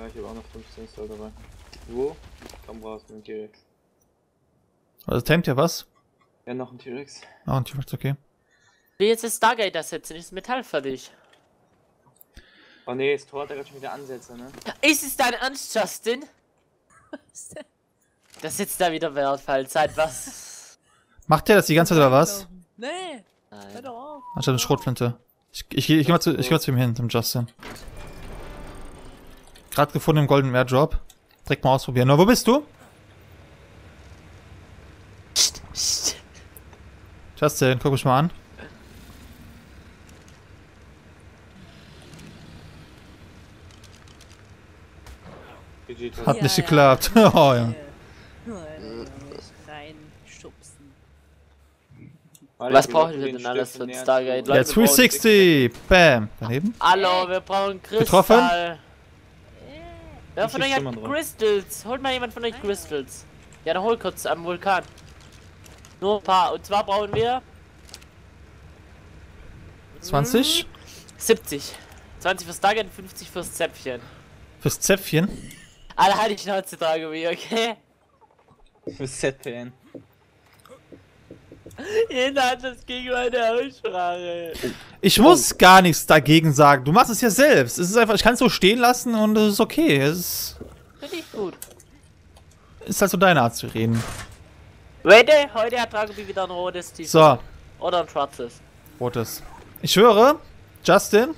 Ja, ich habe auch noch 15 Style dabei. Wo? Komm raus mit dem T-Rex. Also tamet ja was? Ja, noch ein T-Rex. Ah, ein T-Rex, okay. Will jetzt das Stargate da setzen, ist Metall fertig. Oh ne, das Tor hat ja gerade schon wieder Ansätze, ne? Ist es dein Ernst, Justin? Das sitzt da wieder wertvoll, seit was? Macht der das die ganze Zeit oder was? Nee, hör Nein. doch auf. Anstatt eine Schrotflinte. Ich geh mal zu ihm hin, zum Justin. Gerade gefunden im goldenen Airdrop. Direkt mal ausprobieren. Na, wo bist du? Psst. Justin, guck mich mal an. Hat nicht geklappt. Oh ja. Reinschubsen. Was brauchen wir denn alles für ein Stargate? Ja, 360! Bam! Daneben? Hallo, wir brauchen Kristall. Getroffen? Wer von euch hat Crystals? Holt mal jemand von euch Crystals. Ja, dann hol kurz am Vulkan. Nur ein paar. Und zwar brauchen wir 20? 70. 20 fürs Stargate und 50 fürs Zäpfchen. Fürs Zäpfchen? Alle halt die Schnauze tragen wie, okay? Für ZPN. Jeder hat das gegen meine Aussprache. Ich muss gar nichts dagegen sagen. Du machst es ja selbst. Es ist einfach, ich kann es so stehen lassen und es ist okay. Es Finde ich gut. ist halt so deine Art zu reden. Wette, heute hat Dragobi wieder ein rotes T-Shirt. So, Oder ein schwarzes. rotes. Ich schwöre, Justin,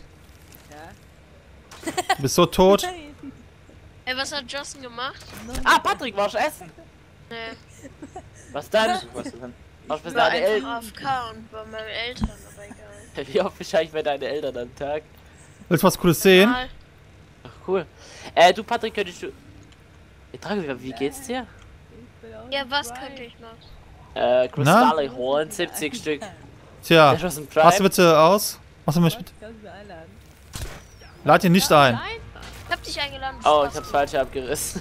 du bist so tot. Ey, was hat Justin gemacht? Ah, Patrick, warst du essen? Nee. Was dann? Was ist denn? Warst du Ich bei war deinen Eltern? einfach AFK und bei meinen Eltern, aber egal. Wie oft wahrscheinlich bei deinen Eltern am Tag? Willst du was Cooles sehen? Mal. Ach, cool. Du, Patrick, könntest du... Dragobi, wie geht's dir? Ja, was könnte ich noch? Kristalle holen, 70 Stück. Tja, Der ist aus dem machst du Tribe. bitte aus? Machst du mich mit? Kannst du mir einladen? Lad ihn nicht ein. Nein? Ich hab dich eingeladen. Oh, ich hab's falsch abgerissen.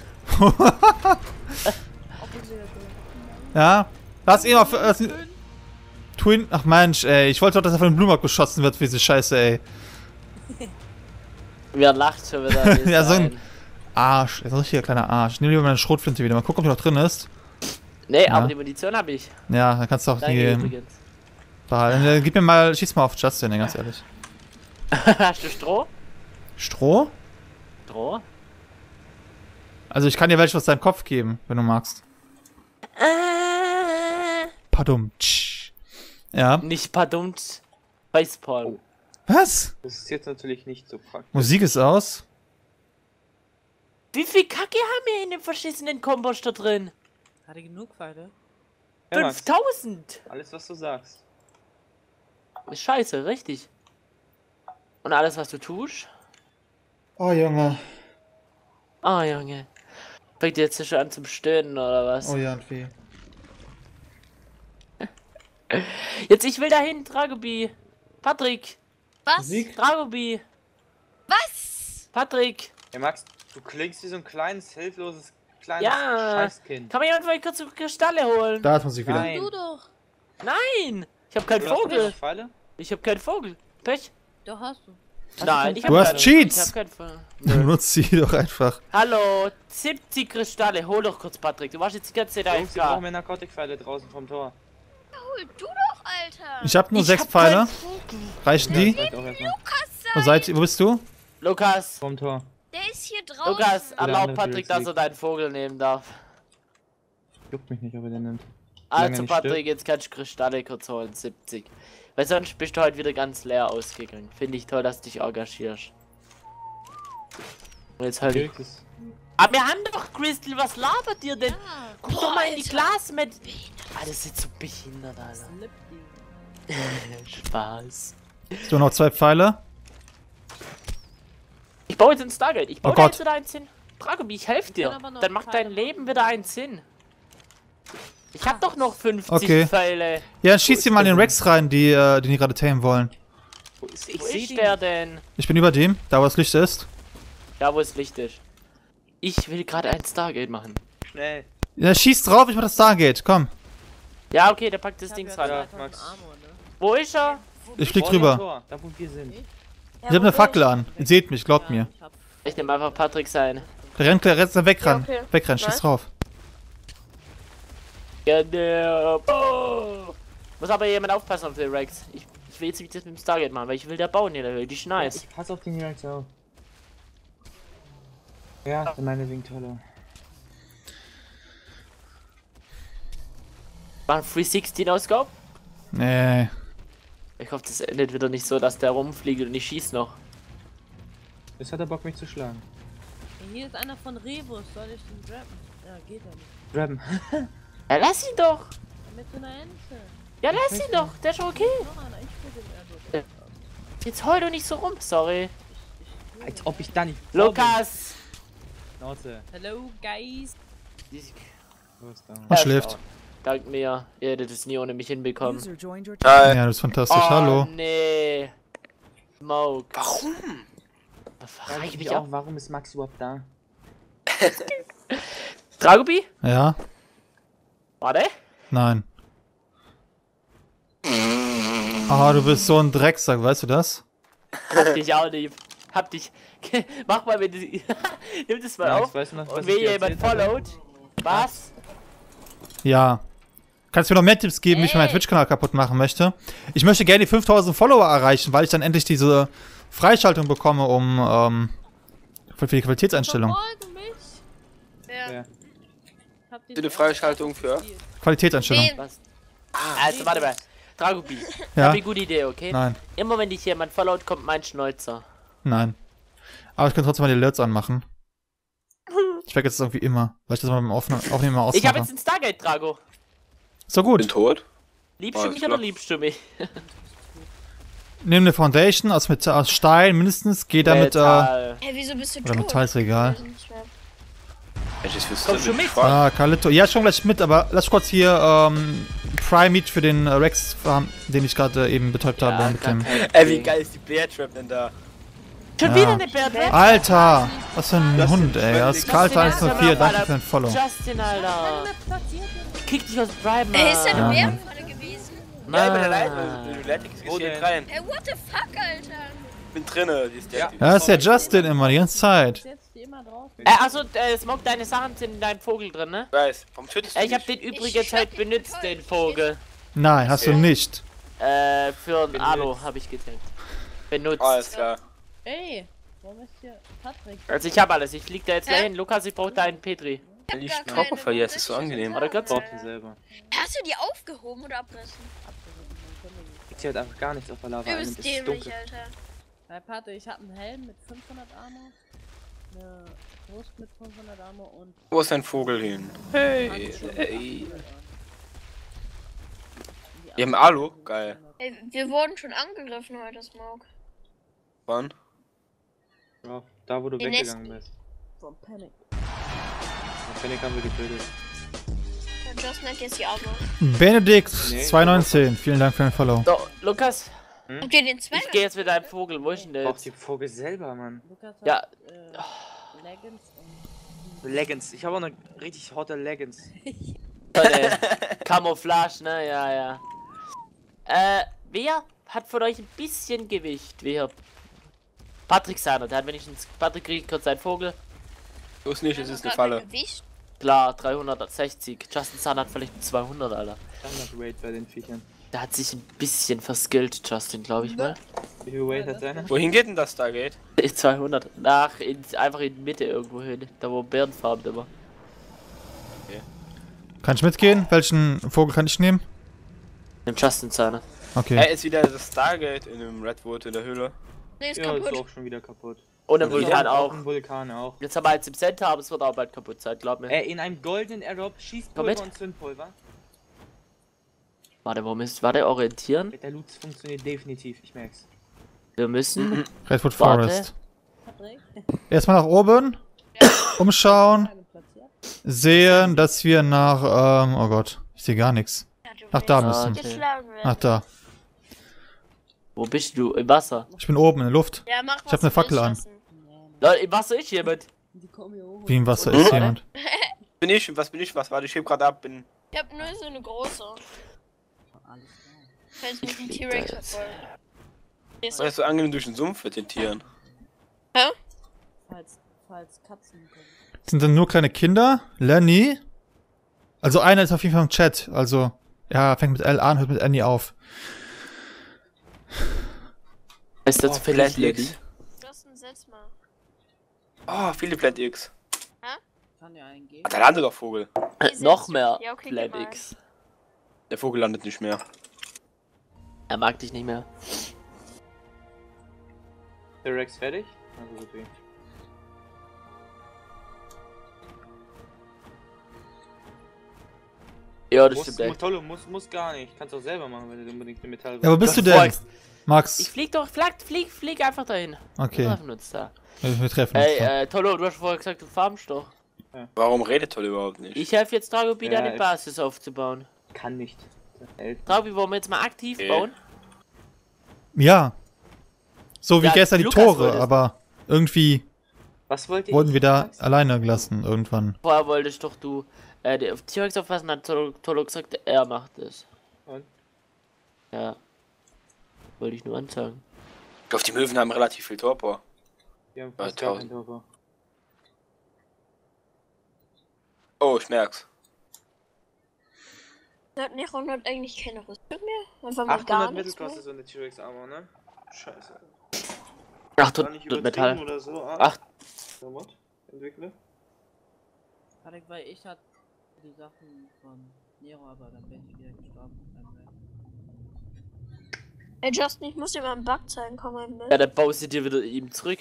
Ja, lass ihn auf. Twin. Ach Mensch, ey. Ich wollte doch, dass er von dem Blumenmarkt beschossen wird für diese Scheiße, ey. Wer lacht schon wieder? Ja, so ein Arsch. Er ist ein richtiger kleiner Arsch. Ich nehme lieber meine Schrotflinte wieder. Mal gucken, ob die noch drin ist. Nee, Ja. aber die Munition hab ich. Ja, dann kannst du auch Danke die übrigens. behalten. Gib mir mal, schieß mal auf Justin, ey, ganz ehrlich. Hast du Stroh? Stroh? Stroh? Also ich kann dir welche aus deinem Kopf geben, wenn du magst. Padum. Ja. Nicht verdammt. Facepalm. Was? Das ist jetzt natürlich nicht so praktisch. Musik ist aus. Wie viel Kacke haben wir in dem verschissenen Komposter drin? Hatte genug Pfeile? Ja, Max, 5000! alles was du sagst. Ist scheiße, richtig. Und alles, was du tust? Oh, Junge. Ah, Junge. Fängt jetzt schon an zum Stöhnen, oder was? Oh ja, und weh. Jetzt, ich will dahin, Dragobi. Patrick. Was? Musik? Dragobi. Was? Patrick. Ja, Max, du klingst wie so ein kleines, hilfloses, kleines Ja. Scheißkind. Kann mir jemand vielleicht kurz Kristalle holen? Da ist Musik wieder. Nein. Du doch. Nein! Ich hab keinen Du hast Vogel. noch Pfeile? Ich hab keinen Vogel. Pech. Doch, hast du. Nein, ich hab Du hast keinen. Cheats. Ich hab keinen Vogel. Benutzt sie doch einfach. Hallo, 70 Kristalle. Hol doch kurz, Patrick. Du warst jetzt die ganze Zeit Jungs, wir brauchen AFK. mehr Narkotikpfeile draußen vom Tor. Hol du doch, Alter. Ich hab nur Ich 6 hab Pfeile. keinen Vogel. Reichen die? Vielleicht auch erstmal Wo seid ihr? Wo bist du? Lukas, vom Tor. Der ist hier draußen. Lukas, erlaub andere Patrick, Felix dass liegt. er deinen Vogel nehmen darf. Juckt mich nicht, ob er den nimmt. Solange er Also nicht Patrick, stirbt. jetzt kannst du Kristalle kurz holen, 70. Weil sonst bist du heute wieder ganz leer ausgegangen. Finde ich toll, dass du dich engagierst. Und jetzt halt. Felix ist- Aber wir haben doch Crystal, was labert ihr denn? Ja. Guck doch mal in die Alter. Glas mit. Ah, das ist jetzt so behindert, Alter. Spaß. So, noch 2 Pfeile. Ich baue jetzt ein Stargate. Ich baue Oh da Gott. jetzt wieder eins hin. Dragobi, ich helfe dir. kann aber noch Dann macht dein Pfeile Leben wieder eins hin. Ich hab doch noch 50 Okay. Pfeile. Ja, dann schieß dir mal den Rex rein, den die gerade tamen wollen. Wo ist, Wo seh ist den der denn? Ich bin über dem, da wo das Licht ist. Da, wo es Licht ist. Ich will gerade ein Stargate machen. Schnell. Ja, schieß drauf, ich mach das Stargate, komm. Ja, okay, der packt das Ich Ding hab ran. ja Ja, 3000 Max. Armor, ne? Wo ist er? Ich flieg Vor dem drüber. Tor, da wo wir sind. Ich hab eine Fackel an. Ihr seht mich, glaubt mir. Ich hab Ich nehme einfach Patrick sein. Der rennt wegrennen. Ja, okay. Wegrennen, schieß Nice. drauf. Genau. Oh. Muss aber jemand aufpassen auf den Rex. Ich will jetzt nicht das mit dem Stargate machen, weil ich will da bauen in der Höhe. Die ist nice. Ich pass auf den Rex auf. Ja, meine Wingtolle. Machen 316 Ausgabe? Nee. Ich hoffe, das endet wieder nicht so, dass der rumfliegt und ich schieß noch. Jetzt hat er Bock, mich zu schlagen. Hier ist einer von Rebus, soll ich den rappen? Ja, geht ja nicht. Grabben. Ja, lass ihn doch! Mit so einer Ente. Ja, lass ihn doch! Der ist schon okay! Noch einer, ich will den Airbus. Jetzt heul doch nicht so rum, sorry. Als ob ich da nicht. Lukas! Schnauze. Hello, guys. Wo ist da? Man schläft. Dank mir. Ihr hättet es nie ohne mich hinbekommen. User joined your Ja, das ist fantastisch. Oh, Hallo. nee. Smoke. Warum? Da Frag frage ich ich mich mich auch, auch. warum ist Max überhaupt da? Dragobi? Ja? Warte. Nein. Ah, du bist so ein Drecksack, weißt du das? Hab dich auch lieb. Hab dich. Mach mal, wenn du. Nimm das mal Max, auf. weißt du noch, was Und ich wenn dir jemand erzählt habe? followt. Was? Ja. Kannst du mir noch mehr Tipps geben, wie ich meinen Twitch-Kanal kaputt machen möchte? Ich möchte gerne die 5000 Follower erreichen, weil ich dann endlich diese Freischaltung bekomme, um für die Qualitätseinstellung. Verfolgen mich. Ja. Ja. Hab den Eine Freischaltung für? Qualitätseinstellung. Wem? Was? Also, warte mal. Dragobi. Ich Ja? hab eine gute Idee, okay? Nein. Immer wenn dich jemand followt, kommt mein Schnäuzer. Nein. Aber ich kann trotzdem mal die Alerts anmachen. Ich vergesse es irgendwie immer, weil ich das mal beim Aufnehmen mal Ich habe ausmache. jetzt ein Stargate, Drago. So Bin gut. tot? Liebst du Alles mich oder klar. liebst du mich? Nimm eine Foundation aus Stein mindestens, geh damit, Metall. Hä, wieso bist du oder tot? Metall ist egal. Mensch, das wirst Kommst du mit? Ah, Carlito. Ja, schon gleich mit, aber lass kurz hier, Prime Meat für den Rex farmen, den ich gerade eben betäubt habe mit dem... Ey, wie geil ist die Bear Trap denn da? Schon Ja. wieder eine Bärte? Alter! Was für ein Das Hund, sind ey. Das ist Justin, Karl Justin, 104, danke Alter. für den Follow. Justin, Alter. platziert. Ich kick dich aus Prime, Mann. Ey, ist da Ja, eine Mann. Bärenfalle gewesen? Ja, ich bin Mann. allein. Du lädst Wo hier denn? rein. Ey, what the fuck, Alter? Ich bin drinne, die ist Ja. der. Ja, das ist der Justin immer, die ganze Zeit. Setz die immer drauf. Achso, Smoke, deine Sachen sind in deinem Vogel drin, ne? Ich weiß. Warum tötest du Ich hab mich? den übrige Zeit benutzt, den Vogel. Nein, hast du nicht. Für ein Alu habe ich getankt. Benutzt. Alles klar. Ey, warum ist hier Patrick? Also ich habe alles, ich flieg da jetzt gleich hin. Lukas, ich brauche deinen Petri. Wenn ich gar Knochen keine, verliere, warum ist es so setzt du angenehm. das Oder da? kurz? Braucht ihr selber. Hast du die aufgehoben oder abgerissen? Ich zählt einfach gar nichts auf der Lava Du ein. bist Es ist dämlich, dunkel. Alter. Hey, Patrick, ich hab einen Helm mit 500 Armor. Eine Brust mit 500 Armor und Wo ist dein Vogel hin? Hey, ey. Wir haben Alu? Geil. Ey, wir wurden schon angegriffen heute, Smoke. Wann? Ja, da wo du Den weggegangen bist. von Panic. Den Panic haben wir getötet. Und Justin hat jetzt die Arme. Benedikt 219, vielen Dank für den Follow. So, Lukas, Habt ihr den ich zweiten? gehe jetzt mit deinem Vogel. Wo ist denn der Braucht jetzt? die Vogel selber, Mann. Lukas hat, Ja. Leggings und Leggings. Ich habe auch eine richtig hotte Leggings. Camouflage, ne? Ja, ja. Wer hat von euch ein bisschen Gewicht? Wer? Patrick Sander, der hat wenigstens. Patrick kriegt kurz seinen Vogel. Los nicht, es ist eine Falle. Gewicht. Klar, 360. Justin Sander hat vielleicht 200, Alter. Standard Weight bei den Viechern. Der hat sich ein bisschen verskillt, Justin, glaube ich mal. Wie viel Weight hat seiner? Wohin geht denn das Stargate? 200. Einfach in die Mitte irgendwo hin. Da wo Bärenfarben immer. Kann ich mitgehen? Welchen Vogel kann ich nehmen? Nimm Justin Sander. Okay. Ist wieder das Stargate in dem Redwood in der Höhle. Nee, ist Ja, ist kaputt. auch schon wieder kaputt. Und ein Wir Vulkan haben auch. einen Vulkan auch. Jetzt haben wir jetzt im Center, aber es wird auch bald kaputt sein, glaub mir. In einem goldenen Aerob schießt Komm mit. Pulver und Zündpulver. Warte, orientieren. Der Loot funktioniert definitiv, ich merk's. Wir müssen. Redwood Warte. Forest. Patrick. Erstmal nach oben. Umschauen. Eine platziert. Sehen, dass wir nach, oh Gott, ich sehe gar nichts. Nach da müssen. Geschlagen werden. Nach da. Wo bist du? Im Wasser. Ich bin oben in der Luft. Ja, mach Ich hab eine Fackel an. Leute, im Wasser ist jemand. Die kommen hier hoch. Wie im Wasser ist jemand. Bin ich? Was bin ich? Was? Warte, ich heb gerade ab. Bin. Ich hab nur so eine große. Alles klar. Falls mich ein T-Rex verfolgt. Das ist so angenehm durch den Sumpf mit den Tieren. Hä? Halt falls Katzen kommen. Sind dann nur kleine Kinder? Lenny? Also einer ist auf jeden Fall im Chat. Also, ja, fängt mit L an, hört mit Annie auf. Ist das vielleicht X. Justin, setz mal. Oh, viele Plant X. Kann ja einen geben. Ach, da landet doch Vogel. Noch mehr Ja, okay, Plan geh mal. X. Der Vogel landet nicht mehr. Er mag dich nicht mehr. Der Rex fertig? Also gut wie. Ja, das stimmt echt. Tollo, muss gar nicht. Kannst auch selber machen, wenn du unbedingt eine Metall. Ja, wo bist du Du denn? folgst. Max. Ich flieg doch, flieg einfach dahin. Okay, Wir treffen uns da. wir treffen uns. da. Ey, Tollo, du hast vorher gesagt, du farmst doch. Warum redet Toll überhaupt nicht? Ich helfe jetzt Tragobi, Ja, eine Basis aufzubauen. Kann nicht. Tragobi, wollen wir jetzt mal aktiv Okay. bauen? Ja. So wie Ja, gestern die Lukas Tore, wollte es. aber irgendwie Was wollt ihr? wurden wir da alleine gelassen irgendwann. Vorher wolltest doch du auf T-Rex aufpassen, hat Tollo gesagt, er macht es. Und? Ja. Wollte ich nur anzeigen. Ich glaube, die Möwen haben relativ viel Torpor. Wir haben Ja, fast gar 1000. kein Torpor. Oh, ich merk's. Hat Neron hat eigentlich keine Rüstung mehr? Einfach mal gar 800 Mittel nichts mehr? kostet so eine T-Rex Armor, ne? Scheiße. 800 Metall. Oder so. Ach. Mod, Entwickler. Weil ich hatte die Sachen von Nero, aber dann bin ich wieder gestorben. Ey, Justin, ich muss dir mal einen Bug zeigen, komm mal mit. Ja, dann baust du dir wieder ihm zurück.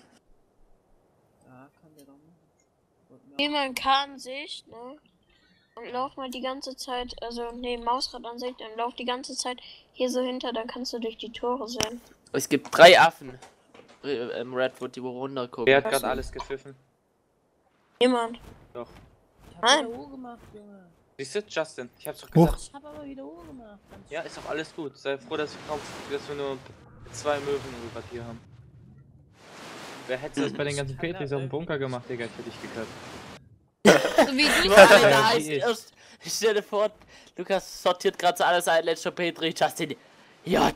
Ja, kann der doch machen. Geh mal in Kartensicht, ne? Und lauf mal die ganze Zeit, also, ne, Mausradansicht, und lauf die ganze Zeit hier so hinter, dann kannst du durch die Tore sehen. Es gibt 3 Affen im Redwood, die wo runtergucken. Wer hat gerade alles gepfiffen? Niemand. Doch. Ich hab Nein. wieder U gemacht, Junge. Siehst du, Justin? Ich hab's doch Hoch. gesagt. Ich hab aber wieder U gemacht. Ganz Ja, ist doch alles gut. Sei froh, dass wir nur 2 Möwen im Quartier haben. Wer hätte das bei den ganzen Petris auf dem Bunker gemacht, Digga? Ich hätte dich gekappt. So wie du Lukas, es da Ja, heißt wie ich. erst, stell dir vor, Lukas sortiert gerade so alles ein, letzter Petri, Justin, J.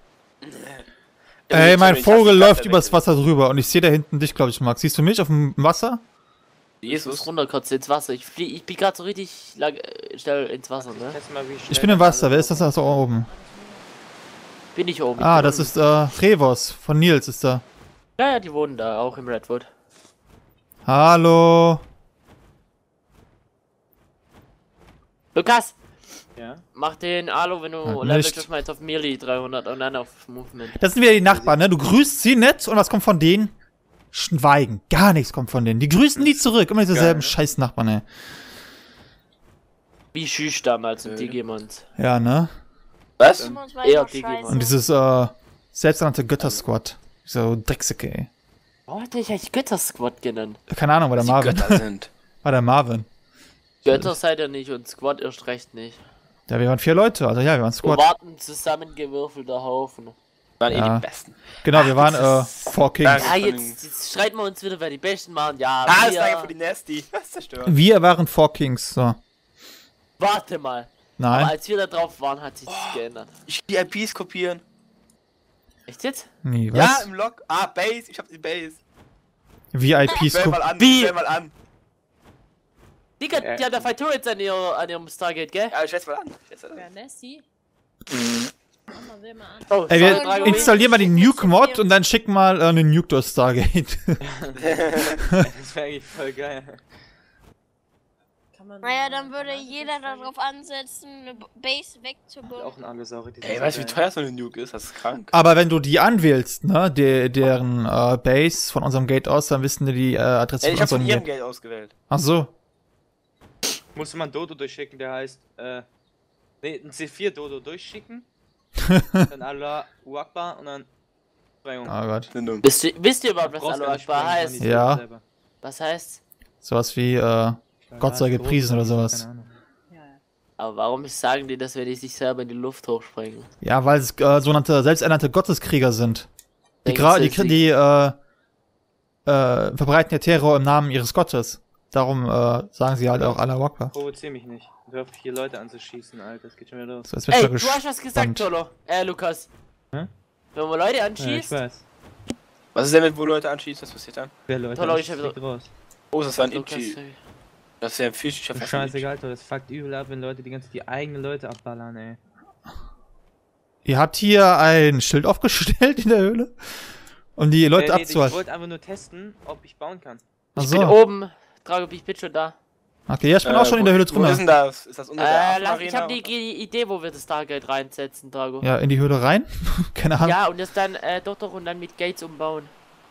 Ey, mein Ich Vogel hasse läuft die übers Wasser Wasser drüber und ich sehe da hinten dich, glaube ich, Max. Siehst du mich auf dem Wasser? Ich muss Jesus. runterkotzen ins Wasser. Ich bin gerade so richtig lang, schnell ins Wasser, ne? Test mal, wie Ich schnell bin im das Wasser. alles Wer ist das da so oben? Bin ich oben. ich Ah, bin das unten. ist Revos von Nils ist da. Ja, ja, die wohnen da, auch im Redwood. Hallo. Lukas, Ja. mach den Alu, wenn du Halt levelst, nicht. das mal jetzt auf Melee 300 und dann auf Movement. Das sind wieder die Nachbarn, ne? Du grüßt sie nett und was kommt von denen? Schweigen. Gar nichts kommt von denen. Die grüßen nie zurück. Immer dieselben ne? scheiß Nachbarn, ey. Wie Schüch damals und Digimons. Ja, ne? Was? Uns war Eher einfach Digimon. scheiße. Und dieses, selbsternannte Götter-Squad. So Drecksäcke, ey. Warum hat der dich eigentlich Götter-Squad genannt? Keine Ahnung, war der Die Marvin. Götter sind. War der Marvin. Götter seid ihr nicht und Squad erst recht nicht. Ja, wir waren 4 Leute. Also ja, wir waren Wir Squad. warten zusammengewürfelter Haufen. Waren Ja. die Besten. Genau, wir waren, das ist- 4 Kings. Danke. Ja, von jetzt streiten wir uns wieder, wer die Besten waren. Ja, Ah, das wir... ist danke für die Nasty. Was zerstört? Wir waren 4 Kings, so. Warte mal. Aber Nein. als wir da drauf waren, hat sich das geändert. Ich die IPs kopieren. Echt jetzt? Nee, Ja, was? im Log. Ah, Base. Ich hab die Base. VIPs. Stell mal an. Wie? Stell mal an. Digga, die hat da 5 Turrets an ihrem Stargate, gell? Ja, stell's mal an. Stell's mal an. Wer Nessie? Mach mal, will mal an. Oh, Ey, sorry, wir Drago. installier mal den Nuke-Mod und dann schick mal einen Nuke durch Stargate. Das wäre eigentlich voll geil. Kann man Naja, mal- dann würde kann man jeder das darauf ansetzen, eine Base Auch wegzubauen. ein Angesaure. Ey, weißt du, wie teuer so eine Nuke ist? Das ist krank. Aber wenn du die anwählst, ne, deren Base von unserem Gate aus, dann wissen die Adresse Ey, ich von hab von unserem ihrem Gate. Geld ausgewählt. Ach so. Musste man Dodo durchschicken, der heißt, ne, ein C4 Dodo durchschicken. Dann Allah Akbar und dann Sprengung. Oh Gott. Nennung. Wisst ihr überhaupt, was Brauchst Alu gar nicht Akbar sprengen, heißt? kann die Ja. selber. Was heißt? Sowas wie, Gott sei gepriesen oder sowas. Keine Ahnung. Ja, ja. Aber warum sagen die das, wenn die sich selber in die Luft hochsprengen? Ja, weil es sogenannte selbsternannte Gotteskrieger sind. Die, Denken sie, verbreiten ja Terror im Namen ihres Gottes. Darum sagen sie halt auch Allah Akbar. Provozier mich nicht. Hör auf, hier Leute anzuschießen, Alter. Das geht schon wieder los. So, jetzt wird Ey, schon du hast was gesagt, gespannt. Tolo. Lukas. Hä? Wenn man Leute Ja, ich anschießt, weiß. Was ist denn, wenn wo Leute anschießen? Was passiert dann? Wer Leute, Toll, das ich hab fliegt raus. Oh, das war ein Lukas, Inchi. Das wäre ein Fisch. Ich hab Scheißegal, Alter, das fuckt übel ab, wenn Leute die ganze die eigenen Leute abballern, ey. Ihr habt hier ein Schild aufgestellt in der Höhle, um die Leute Ich abzuhalten. wollte einfach nur testen, ob ich bauen kann. Ach Ich bin so. oben. Drago, ich bin schon da. Okay, ja, ich bin auch schon in der Höhle Wo ist drin. denn das? Ist das unter der Ich Affenarena? habe die Idee, wo wir das Stargate reinsetzen, Drago. Ja, in die Höhle rein? Keine Ahnung. Ja, und das dann doch und dann mit Gates umbauen.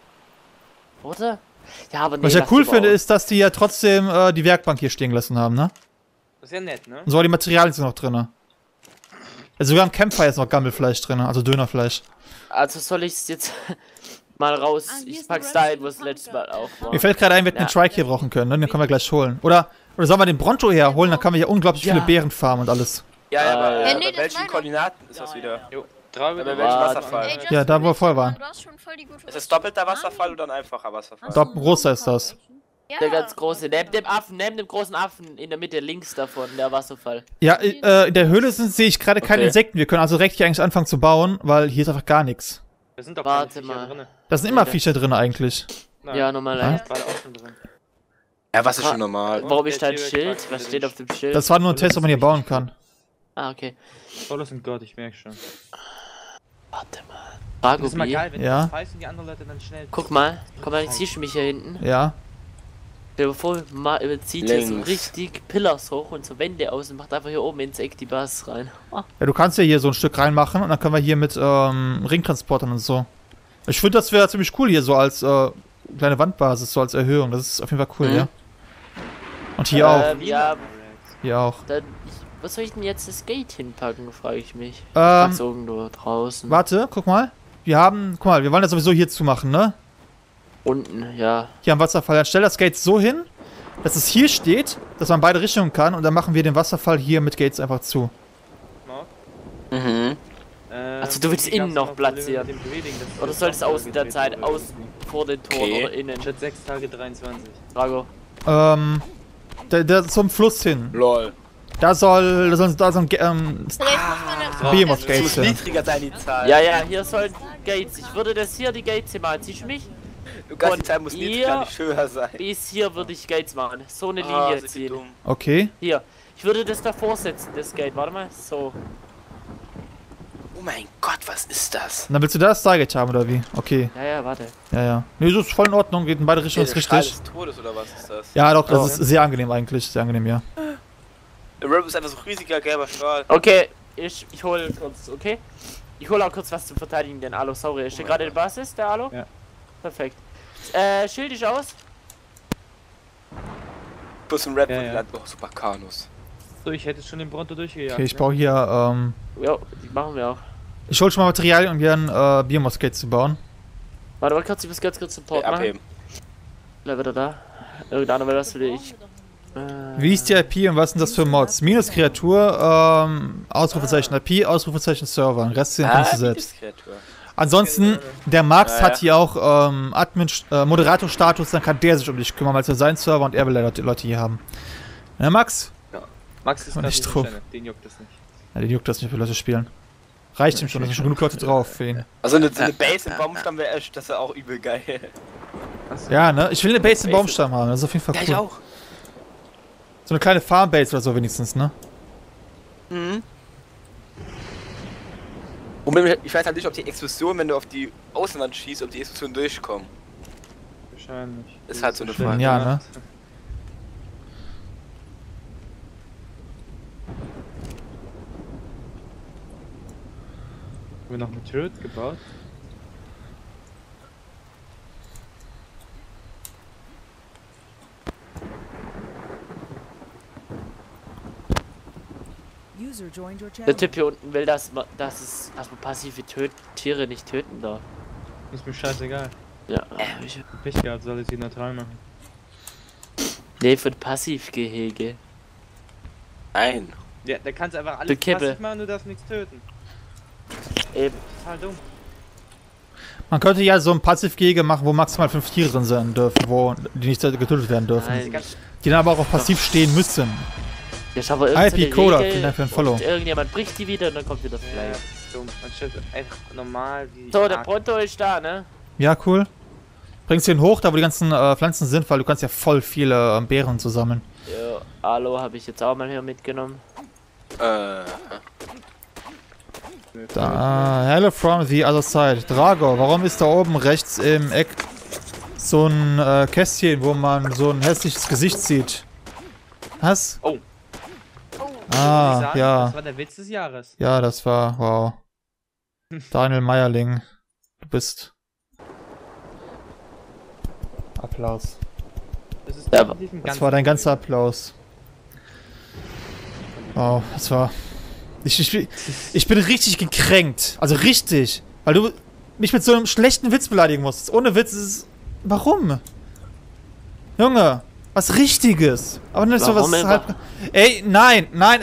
Oder? Ja, aber nee, Was ich ja lass cool die finde, bauen. ist, dass die ja trotzdem die Werkbank hier stehen gelassen haben, ne? Das ist ja nett, ne? Und so, die Materialien sind noch drin. Also sogar im Campfire ist noch Gammelfleisch drin, also Dönerfleisch. Also soll ich es jetzt mal raus? Ah, hier Ich ist pack's eine da Rest hin, wo es of letztes Mal auch war. Mir fällt gerade ein, wir hätten Ja. den Trike hier brauchen können, ne? Den können wir gleich holen. Oder sollen wir den Bronto herholen, dann können wir hier unglaublich Ja. viele Beeren farmen und alles. Ja, ja, aber Ja, nee, bei das welchen war doch- Koordinaten ist das wieder? Jo, Drago, Bei du welchem Warte. Wasserfall? Ey, Ja, da, wo wir vorher waren. Du hast schon voll die gute Ist das doppelter Wasserfall oder ein einfacher Wasserfall? Dort ein großer ist das. Ja. Der ganz große, neben dem Affen, neben dem großen Affen in der Mitte links davon, der Wasserfall. Ja, in der Höhle sehe ich gerade keine Okay. Insekten. Wir können also recht hier eigentlich anfangen zu bauen, weil hier ist einfach gar nichts. da sind doch Warte keine Viecher mal. drin. Da sind immer Nee, Viecher drin eigentlich. Nein, Ja, normal. Ja. echt. gerade auch schon drin. Ja, was ist schon normal? Warum ist da ein Schild? Was steht auf dem Schild? Das war nur ein Test, ob man hier bauen kann. Ah, okay. Solos sind Gott, ich merk schon. Warte mal. Das Drago, ist mal wie? geil, wenn Ja. du das weißt und die anderen Leute dann schnell... Guck mal, siehst du mich hier hinten? Ja. Stell dir vor, zieht hier so Links. richtig Pillars hoch und so Wände aus und macht einfach hier oben ins Eck die Basis rein. Ja, du kannst ja hier so ein Stück reinmachen und dann können wir hier mit Ringtransportern und so. Ich finde, das wäre ziemlich cool hier so als kleine Wandbasis, so als Erhöhung. Das ist auf jeden Fall cool, Mhm. ja. Und hier auch. Ja, Hier auch. dann, was soll ich denn jetzt das Gate hinpacken, frage ich mich. Ähm, Pack's irgendwo draußen. warte, guck mal. Wir wollen das sowieso hier zumachen, ne? Unten, ja. Hier am Wasserfall. Dann stell das Gate so hin, dass es hier steht, dass man beide Richtungen kann und dann machen wir den Wasserfall hier mit Gates einfach zu. Mhm. Also du willst innen noch platzieren. Oder soll es außen der Zeit, außen vor den Toren Okay. oder innen? Statt 6 Tage 23. Drago. Der zum Fluss hin. Lol. Da soll Vielleicht muss man Behemoth Es Gates muss hin. niedriger sein, die Zahl. Ja, ja, hier sollen Gates. Ich würde das hier die Gates hier machen. Siehst du mich? Lukas, die Und Zahl muss ihr- niedriger, nicht höher sein. Bis hier würde ich Gates machen. So eine Ah, Linie sind die ziehen. dumm. Okay. Hier. Ich würde das davor setzen, das Gate. Warte mal. So. Oh mein Gott, was ist das? Und dann willst du das Stargate haben, oder wie? Okay. Ja, ja, warte. Ja, ja. Nee, so ist voll in Ordnung. Geht in beide Richtungen, ist Der Strahl richtig. des Todes oder was ist das? Ja, doch, das Oh. ist sehr angenehm eigentlich. Sehr angenehm, ja. Der Rap ist einfach so ein riesiger gelber Strahl. Okay, ich hole kurz, okay? Ich hole auch kurz was zum Verteidigen, den Allosaurier. Ist der gerade in der Basis, der Allo? Ja. Perfekt. Schild dich aus. Plus ein Rap Ja, von ja. Land. Oh, super Kanus. So, ich hätte schon den Bronto durchgejagt. Okay, ich ne? baue hier, Ja, die machen wir auch. ich hol schon mal Materialien, um hier ein Behemoth Gate zu bauen. Warte mal kurz, ich muss ganz kurz Support Okay, machen. abheben. Bleib wieder da. Irgendeiner will das für dich. Wie ist die IP und was sind das für Mods? Minus Kreatur, Ausrufezeichen IP, Ausrufezeichen Server. Den Rest den kannst du selbst. Kreatur. Ansonsten, der Max Ja, hat ja. hier auch Moderator-Status, dann kann der sich um dich kümmern, weil es ja sein Server und er will ja die Leute hier haben. Ja, Max? Max ist Und gerade nicht nicht drauf. den juckt es nicht. Ja, den juckt das nicht, wie Leute spielen. Reicht ihm schon, da sind schon genug Leute drauf für ihn. Also eine Base im Baumstamm wäre echt, das wäre auch übel geil. Ja, ne? Ich will eine Base im Baumstamm haben, das ist auf jeden Fall Ja, cool. ich auch. So eine kleine Farmbase oder so wenigstens, ne? Mhm. Und ich weiß halt nicht, ob die Explosion, wenn du auf die Außenwand schießt, ob die Explosion durchkommen. Wahrscheinlich. Ist halt so eine schlimm Frage. Ja, gemacht. Haben wir noch eine Turret gebaut? User joined your Der channel. Typ hier unten will, dass man passive Tiere nicht töten darf. Ist mir scheißegal. Ja. Pech gehabt, soll ich sie neutral machen. Nee, für Passivgehege. Nein. Ja, da kannst du einfach Du alles Kippe. passiv machen, du darfst nichts töten. Eben. Total dumm. Man könnte ja so ein Passivgehege machen, wo maximal 5 Tiere drin sein dürfen, wo die nicht getötet werden dürfen. Nein. Die dann aber auch auf passiv stehen müssen. Ja, schau mal, irgendeine IP Coda, Regel vielen Dank für den Follow. und irgendjemand bricht die wieder und dann kommt wieder das Ja, Play. das ist dumm. Man stellt einfach normal wie. So, der Pronto ist da, ne? Ja, cool. Bringst den hoch, da wo die ganzen Pflanzen sind, weil du kannst ja voll viele Beeren zusammen. Ja, Aloe habe ich jetzt auch mal hier mitgenommen. Da, hello from the other side. Drago, warum ist da oben rechts im Eck so ein Kästchen, wo man so ein hässliches Gesicht sieht? Was? Oh. Ah, Sagen, ja. Das war der Witz des Jahres. Ja, das war, wow. Daniel Meierling, du bist... Applaus. Das ist Ja, definitiv ein Das war dein ganzer Applaus. Wow, das war... Ich bin richtig gekränkt. Also richtig. Weil du mich mit so einem schlechten Witz beleidigen musst. Ohne Witz ist es... Warum? Junge, was Richtiges. Aber nicht so was halb... Ey, nein,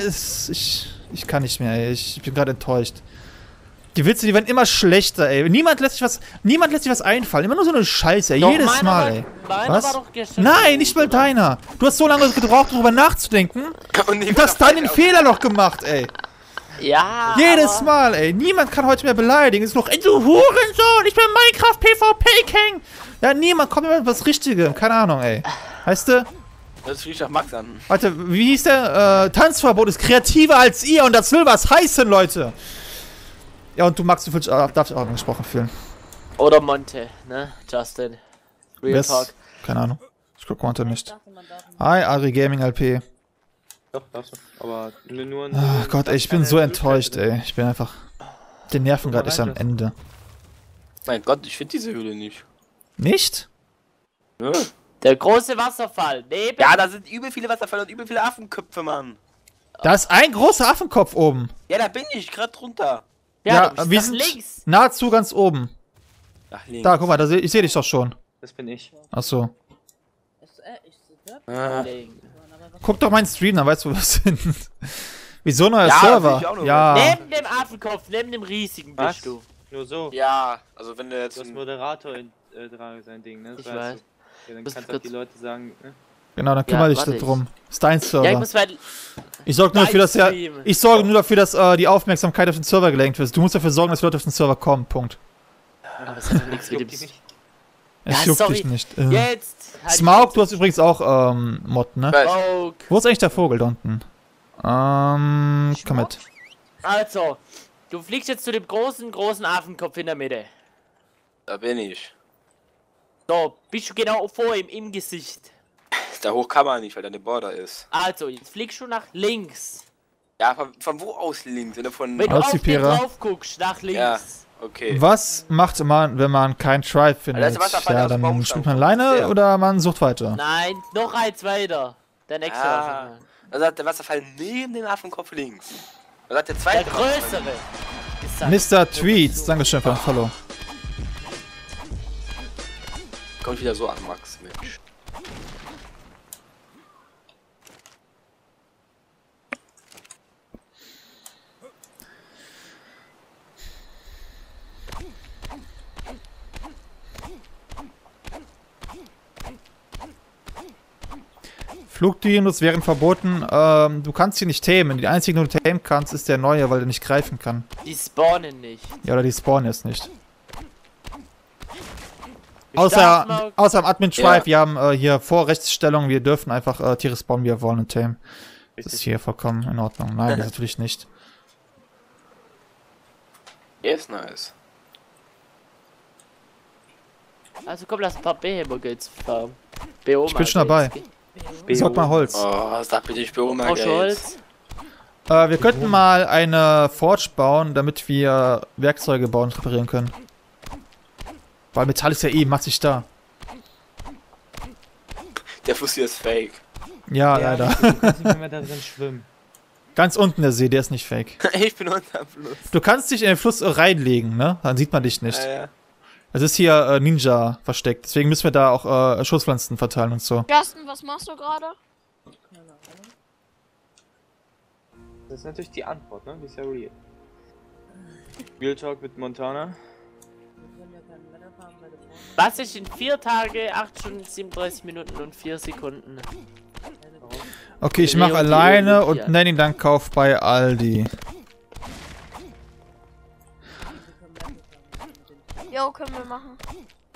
ich kann nicht mehr, ey. Ich bin gerade enttäuscht. Die Witze, die werden immer schlechter, ey. Niemand lässt sich was einfallen. Immer nur so eine Scheiße, ey. Doch, Jedes Mal, ey. Meiner Was? war doch gestern Nein, nicht mal deiner. Du hast so lange gebraucht, darüber nachzudenken. Und Du hast deinen Fehler noch gemacht, ey. Ja, Jedes aber Mal, ey. Niemand kann heute mehr beleidigen. Es ist noch, ey, du Hurensohn, ich bin Minecraft PvP King. Ja, niemand kommt immer mit was Richtigem. Keine Ahnung, ey. Weißt du? Das riecht nach Max an. Warte, wie hieß der? Tanzverbot ist kreativer als ihr und das will was heißen, Leute. Ja, und du, Max, du darfst auch angesprochen fühlen. Oder Monte, ne? Justin. Real Talk. Keine Ahnung. Ich guck Monte Ich nicht. dachte, man darf nicht. Hi, Ari Gaming LP. Doch, darfst du. Aber nur Ach Gott, ey, ich bin so enttäuscht, ey. Ich bin einfach... Die Nerven gerade ist am Ende. Mein Gott, ich finde diese Höhle nicht. Nicht? Nö. Der große Wasserfall. Neben. Ja, da sind übel viele Wasserfälle und übel viele Affenköpfe, Mann. Da ist ein großer Affenkopf oben. Ja, da bin ich, gerade drunter. Ja, du wir bist sind nach links. nahezu ganz oben. Nach links. Da, guck mal, ich sehe dich doch schon. Das bin ich. Achso. Ich Links. Guck doch meinen Stream, dann weißt du, wo wir sind. Wieso neuer Ja, Server? will ich auch nur Ja. Neben dem Affenkopf, neben dem riesigen Was? bist du. Nur so. Ja, also wenn du jetzt... Du hast Moderator sein Ding, ne? Das Ich weißt weiß. du. Ja, dann Muss kannst kurz- auch die Leute sagen, ne? Genau, dann kümmere dich warte darum. Ist dein Ja, ich Server. muss weil. Ich sorge nur dafür, dass Livestream. ich sorge nur dafür, dass die Aufmerksamkeit auf den Server gelenkt wird. Du musst dafür sorgen, dass die Leute auf den Server kommen. Punkt. Aber das hat doch nichts mit dem. Juckt die nicht. Es Ja, juckt sorry. dich nicht. Jetzt! halt Smaug, du hast übrigens auch Mod, ne? Weiß. Oh, Wo ist eigentlich der Vogel da unten? Komm mit. also, du fliegst jetzt zu dem großen Affenkopf in der Mitte. Da bin ich. So, bist du genau vor ihm im Gesicht. Da hoch kann man nicht, weil da eine Border ist. Also, jetzt fliegst du nach links. Ja, von wo aus links? Wenn du von... Wenn du Aus auf die den Pira. drauf guckst, nach links. Ja, okay. Was macht man, wenn man kein Tribe findet? Also das ist Wasserfall, Ja, der aus dem Baum dann spielt stammt. man alleine Ja. oder man sucht weiter. Nein, noch eins weiter. Der nächste Ah, Affenkopf. also hat der Wasserfall neben dem Affenkopf links. Also hat der Der zweite größere. Ist das. Mr. Tweets, Dankeschön für den Follow. Kommt wieder so an, Max, Mensch. Flugdinos wären verboten. Du kannst sie nicht tamen. Die einzige, die du tamen kannst, ist der neue, weil der nicht greifen kann. Die spawnen nicht. Ja, oder die spawnen jetzt nicht. Bist du da, Smaug? Außer im Admin Tribe, Ja. wir haben hier Vorrechtsstellung, wir dürfen einfach Tiere spawnen, wie wir wollen und tamen. Das ist hier vollkommen in Ordnung. Nein, das natürlich nicht. Der ist nice. Also komm, lass ein paar Behemogates farmen. Beoma Ich bin schon dabei. Sorg mal Holz. Oh, sag bitte, ich bin Oma Brauchst du Gates. Holz? Wir könnten mal eine Forge bauen, damit wir Werkzeuge bauen und reparieren können. Weil Metall ist ja eh massig da. Der Fuß hier ist fake. Ja, leider. Du kannst nicht mehr da drin schwimmen. Ganz unten der See, der ist nicht fake. Ich bin unterm Fluss. Du kannst dich in den Fluss reinlegen, ne? Dann sieht man dich nicht. Ja. Es ist hier Ninja versteckt, deswegen müssen wir da auch Schutzpflanzen verteilen und so. Justin, was machst du gerade? Das ist natürlich die Antwort, ne? Die ist ja real. Real Talk mit Montana. Was ist in 4 Tage, 8 Stunden, 37 Minuten und 4 Sekunden? Okay, ich mache Leon, die alleine Olympia. und nenne ihn dann Kauf bei Aldi. Jo, können wir machen.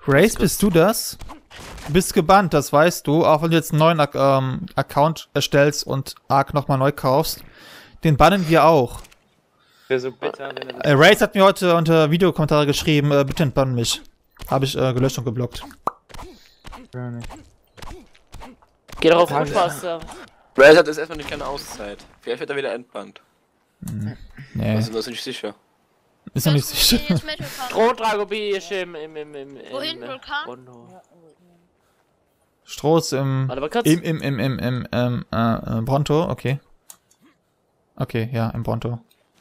Grace, bist du das? Du bist gebannt, das weißt du. Auch wenn du jetzt einen neuen Account erstellst und Ark nochmal neu kaufst. Den bannen wir auch. Wäre so bitter, wenn er das Race hat mir heute unter Videokommentare geschrieben, bitte entbannen mich. Habe ich gelöscht und geblockt. gar nicht. Geh doch auf Unfaster. Ray hat jetzt erstmal eine kleine Auszeit. Vielleicht wird er wieder entbannt. Nee, Also, das ist nicht sicher. ist noch nicht sicher. Strohdrago B ist im Wohin, Vulkan? Rondo. Strohs im... Warte mal kurz. Bronto, okay. Okay, ja, im Bronto.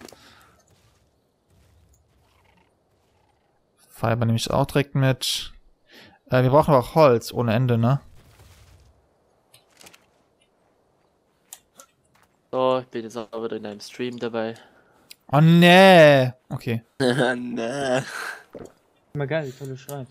Fiber nehme ich auch direkt mit. Wir brauchen aber auch Holz ohne Ende, ne? So, ich bin jetzt auch wieder in einem Stream dabei. Oh nee. Okay. Na. Immer geil, wie toll schreibt.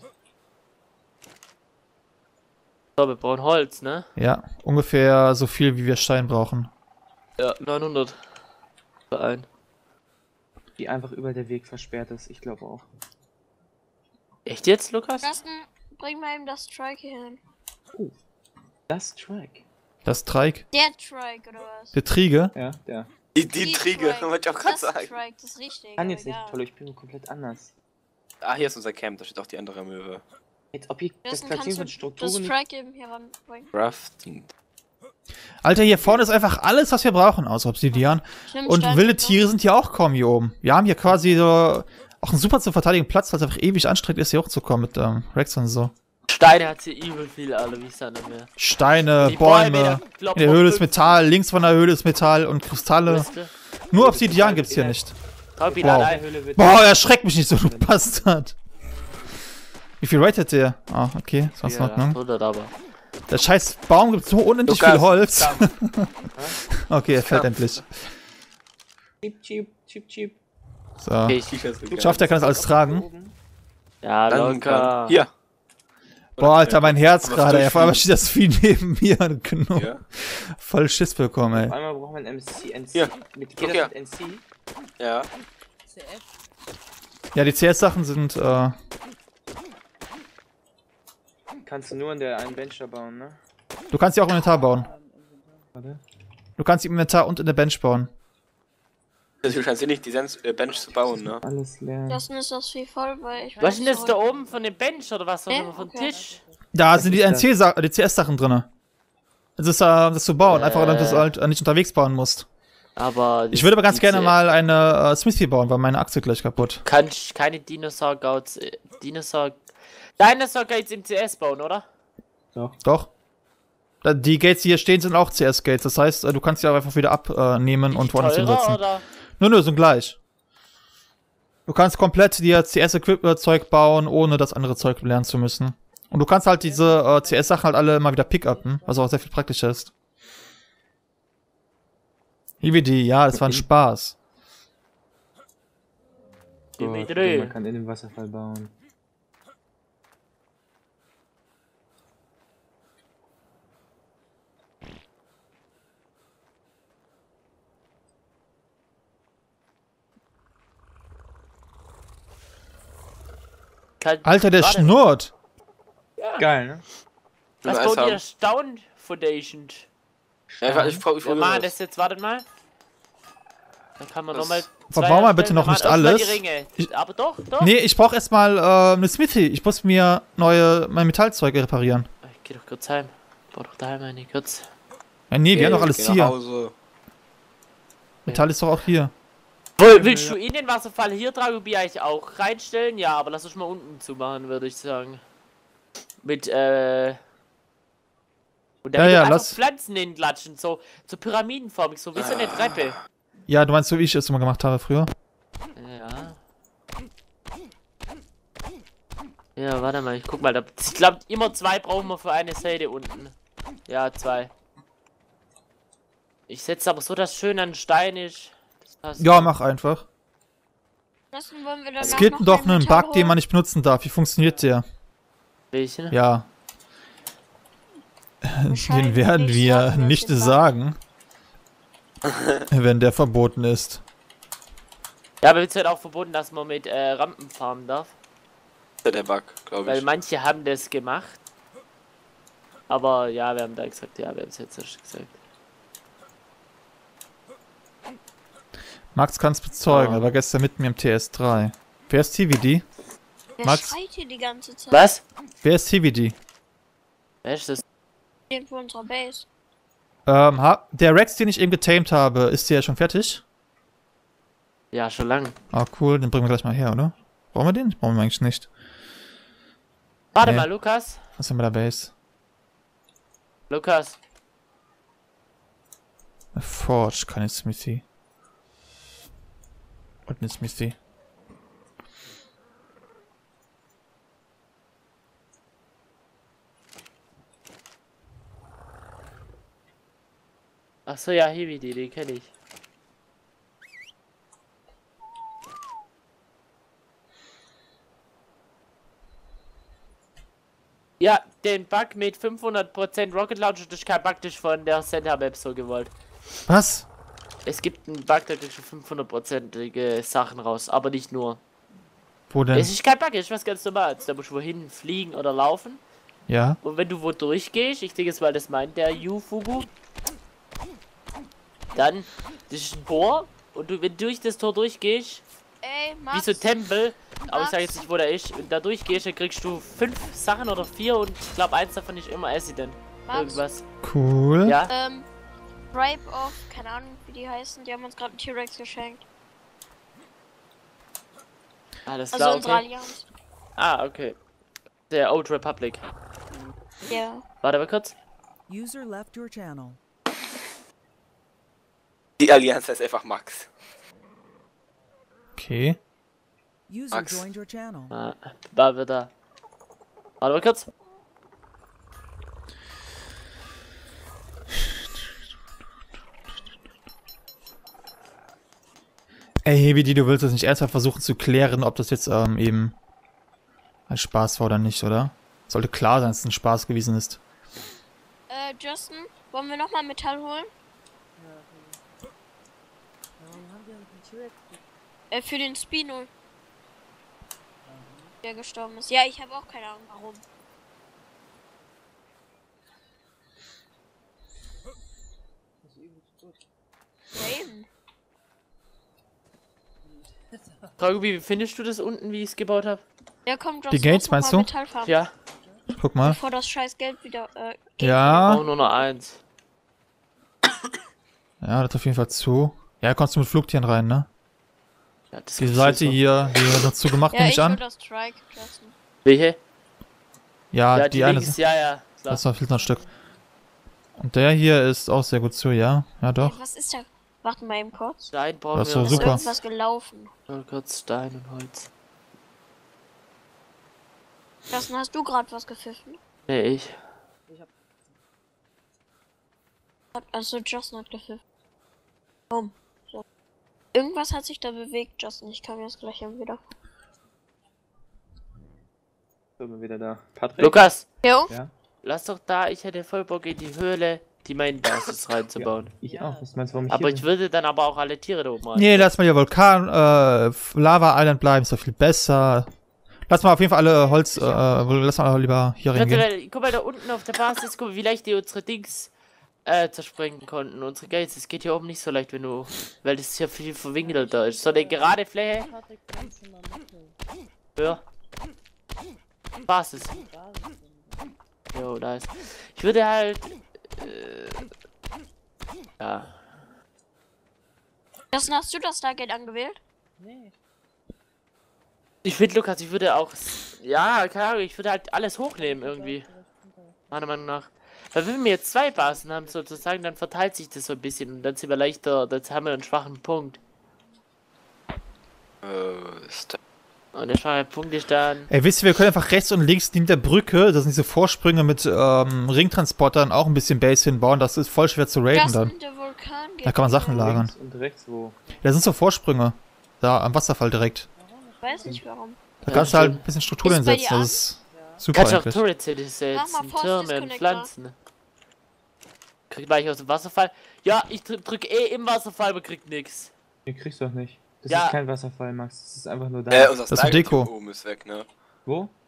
So, wir brauchen Holz, ne? Ja, ungefähr so viel, wie wir Stein brauchen. Ja, 900. Für einen. Die einfach überall der Weg versperrt ist, ich glaube auch. Echt jetzt, Lukas? Carsten, bring mal eben das Trike hier hin. Das Track. Das Trike. Der Trike, oder was? Der Triege. Ja, der. Die Triege, Trike. wollte ich auch gerade Das sagen. Trike, das ist richtig. Kann jetzt aber nicht, egal. toll, ich bin komplett anders. Ah, hier ist unser Camp, da steht auch die andere Möwe. Jetzt, ob ich das Carsten, Platzieren kannst von du Strukturen... das Trike eben hier ranbringen? Crafting. Alter, hier vorne ist einfach alles, was wir brauchen, außer Obsidian. Stimmt, Und Stein wilde und so. Tiere sind hier auch kaum hier oben. Wir haben hier quasi so auch einen super zu verteidigen Platz, weil es einfach ewig anstrengend ist, hier hochzukommen mit Rex und so. Steine hat sie übel viel, alle, wie es dann nicht mehr. Steine, Die Bäume. kloppen In der auf Höhle ist 5 Metall, links von der Höhle ist Metall und Kristalle. Liste. Nur Obsidian gibt's hier nicht. Hab ihn Wow. allein. Höhle wird... Boah, erschreck mich nicht so, du Bastard. Wie viel ratet der? Ah, okay, ist was in Ja, Ordnung. 100 aber. Der scheiß Baum gibt so unendlich Lukas, viel Holz. komm. Okay, er fällt endlich. Cheap, cheap, cheap, cheap. So. Okay, Schafft er, kann das alles tragen? Ja, Dann locker. kann. Hier. Boah, Alter, mein Herz Aber gerade. das Auf einmal steht das Vieh neben mir und genau. Ja. Voll Schiss bekommen, Auf ey. einmal brauchen wir ein NC. Hier. Geht Okay. das mit NC? Ja. CF. Ja, die CS-Sachen sind, Kannst du nur in der einen Bench da bauen, ne? du kannst sie auch im Inventar bauen. Warte. Du kannst sie im Inventar und in der Bench bauen. Das ist wahrscheinlich die Bench zu bauen, ne? Alles leer. Carsten, ist das viel voll, weil ich Was ist denn das zurück. da oben von dem Bench oder was? Oder vom Okay. Tisch? Da sind die ist das? die CS-Sachen drin. Das ist, das zu bauen. Einfach, damit du es halt nicht unterwegs bauen musst. Aber. Ich würde aber ganz die gerne CF mal eine Smithy bauen, weil meine Achse gleich kaputt. Kann ich keine Dinosaur-Gouts. Dinosaur-Gates im CS bauen, oder? Doch. Die Gates, die hier stehen, sind auch CS-Gates. Das heißt, du kannst die auch einfach wieder abnehmen und woanders Teurer, hinsetzen. oder? Nö, sind gleich. Du kannst komplett dir CS-Equipment-Zeug bauen, ohne das andere Zeug lernen zu müssen. Und du kannst halt diese CS-Sachen halt alle mal wieder pick-upen, was auch sehr viel praktischer ist. EVD, ja, das war ein Spaß. Dimitri. Man kann in den Wasserfall bauen. Alter, der Warte, schnurrt. Geil, ne? Was Eis baut haben. ihr? Stone Foundation? Ja, ich Wir machen das jetzt, wartet mal. Dann kann man Das- nochmal. Verbau mal bitte noch nicht alles. Aber doch, doch. Nee, ich brauch erstmal eine Smithy. Ich muss mir mein Metallzeug reparieren. Ich geh doch kurz heim. Bau doch daheim eine, kurz. Ja, nee, wir haben doch alles Geh nach hier. Hause. Metall ist doch auch hier. Willst du in den Wasserfall hier Dragobi eigentlich auch reinstellen? Ja, aber lass uns mal unten zu machen, würde ich sagen. Mit, Und Ja, dann ja, einfach lass- Pflanzen hinklatschen, so pyramidenförmig, so wie so eine Treppe. Ja, du meinst so, wie ich es immer gemacht habe früher? Ja. Ja, warte mal, ich guck mal. Ich glaube, immer 2 brauchen wir für eine Seite unten. Ja, 2. Ich setze aber so, dass schön an Stein ist. Das passt. Ja, mach einfach. Carsten, wollen wir Es danach gibt noch doch ein einen Metall Bug, den holen? man nicht benutzen darf. Wie funktioniert der? Welche? Ja, Wahrscheinlich den werden nicht wir sagen, dass nicht wir sagen. Wenn der verboten ist. Ja, aber jetzt wird auch verboten, dass man mit Rampen farmen darf. der Bug, glaube Weil ich. manche haben das gemacht. Aber ja, wir haben da gesagt, ja, wir haben es jetzt erst gesagt. Max kann es bezeugen, Oh. er war gestern mit mir im TS3. Wer ist TVD? Der Max? schreit hier die ganze Zeit. Was? Wer ist TVD? Wer ist das? Irgendwo unserer Base. Der Rex, den ich eben getamed habe, ist der schon fertig? Ja, schon lang. Ah, cool, den bringen wir gleich mal her, oder? Brauchen wir den? Brauchen wir eigentlich nicht. Warte Nee. mal, Lukas. Was haben wir da Base? Lukas. Forge, keine Smithy. Und eine Smithy. Achso, ja, Hibidi, den kenne ich. Ja, den Bug mit 500% Rocket Launcher, das ist kein Bug, das ist von der Center Map so gewollt. Was? Es gibt einen Bug, der kriegt schon 500%ige Sachen raus, aber nicht nur. Wo denn? Es ist kein Bug, es ist was ganz Normales. Da musst du wohin fliegen oder laufen. Ja. Und wenn du wo durchgehst, ich denke es mal, das meint der Yufugu, dann, das ist ein Tor und du, wenn du durch das Tor durchgehst, Ey, wie Max. so Tempel, aber ich Max. sag jetzt nicht, wo der ist, und da durchgehst, dann kriegst du 5 Sachen oder 4 und ich glaube, eins davon ist immer Accident. Max. Irgendwas. Cool. Ja? Tribe of, keine Ahnung, wie die heißen. Die haben uns gerade einen T-Rex geschenkt. Alles Also klar, unsere okay. Allianz. Ah, okay. Der Old Republic. Ja. Warte mal kurz. User left your channel. Die Allianz heißt einfach Max. Okay. User Max. joined your channel. Ah, war wir da. Warte mal kurz. Ey, Hevidi, du willst das nicht ernsthaft versuchen zu klären, ob das jetzt eben ein Spaß war oder nicht, oder? Sollte klar sein, dass es ein Spaß gewesen ist. Justin, wollen wir nochmal Metall holen? Für den Spino. Der gestorben ist. Ja, ich habe auch keine Ahnung warum. Ja, eben. Tragubi, wie findest du das unten, wie ich es gebaut habe? Ja, komm, Justin, Die Gates, lass noch meinst mal du? Metall farmen, Ja, Guck mal. bevor das scheiß Geld wieder, Geld Ja. auch nur noch eins. Ja, das auf jeden Fall zu. Ja, kommst du mit Flugtieren rein, ne? Ja, das Die ist Seite so. hier, die wird dazu gemacht, Ja, nehme ich ich will an. das Strike, Justin. Welche? Ja, Ja, die eine. links, ja, ja. Klar. Das war viel noch ein Stück. Und der hier ist auch sehr gut zu, ja? Ja, doch. Ey, was ist da? Warte mal eben kurz. Stein brauchen Das ist wir doch Ist super. irgendwas gelaufen? Mal kurz Stein und Holz. Justin, hast du gerade was gepfiffen? Nee, ich. Also Justin hat gepfiffen. Warum? So. Irgendwas hat sich da bewegt, Justin. Ich kann mir das gleich wieder. Sind wir wieder da. Patrick? Lukas, Jo? Ja? lass doch da, ich hätte voll Bock in die Höhle die Mainbasis reinzubauen. Ich auch. Was meinst du, warum ich Aber hier ich würde dann aber auch alle Tiere da oben rein. Nee, lass mal hier Vulkan, Lava Island bleiben, ist doch viel besser. Lass mal auf jeden Fall alle Holz, lass mal lieber hier reingehen. Guck mal da unten auf der Basis, guck mal, wie leicht die unsere Dings zersprengen konnten. Unsere Gates, das geht hier oben nicht so leicht, wenn du, weil das hier viel verwinkelter ist. So eine gerade Fläche, Patrick, kannst du mal mitnehmen? ja. Basis. Jo, nice. Ich würde halt, ja. Justin, hast du das Stargate angewählt? Nee. Ich finde, Lukas, ich würde auch, ja, keine Ahnung, ich würde halt alles hochnehmen irgendwie. Meiner Meinung nach. Weil wenn wir jetzt 2 Basen haben sozusagen, dann verteilt sich das so ein bisschen und dann sind wir leichter, dann haben wir einen schwachen Punkt. Und der schwache Punkt ist dann... Ey, wisst ihr, wir können einfach rechts und links neben der Brücke, das sind diese Vorsprünge mit Ringtransportern, auch ein bisschen Base hinbauen. Das ist voll schwer zu raiden dann. Justin, der Vulkan geht. Da kann man Sachen lagern. links und rechts wo? Da sind so Vorsprünge. Da am Wasserfall direkt. Ich weiß nicht warum. Da Ja, kannst du halt stimmt. ein bisschen Struktur Ist bei hinsetzen. dir Das ist super Kannst du auch eigentlich. Turrets hinsetzen, Mach mal Force Türme und Disconnector. Pflanzen. Kriegt man eigentlich aus dem Wasserfall? Ja, ich drück im Wasserfall, aber kriegt nix. Ihr kriegst doch nicht. Das Ja. ist kein Wasserfall, Max. Das ist einfach nur da. Unser Das ist für Deko. Oben ist weg, ne? Wo?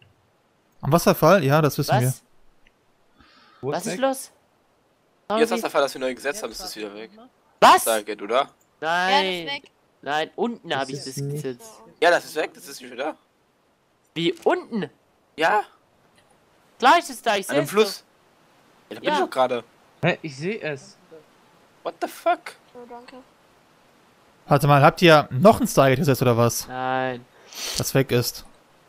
Am Wasserfall? Ja, das wissen wir. Was? Wo Was ist weg? los? Jetzt Sorry. hast du Fall, dass wir neu gesetzt haben, ist das wieder weg. Was? Stargate, oder? Ja, das Nein. ist weg. Nein, unten habe ich ist das nicht- gesetzt. Ja, das ist weg, das ist nicht mehr da. Wie unten? Ja, Klar ist es da, ich an dem seh's Fluss. Ja, da bin Ja. ich doch gerade. Hä, ich sehe es. What the fuck? Oh, danke. Warte mal, habt ihr noch ein Stargate gesetzt oder was? doch. Nein. Das weg ist.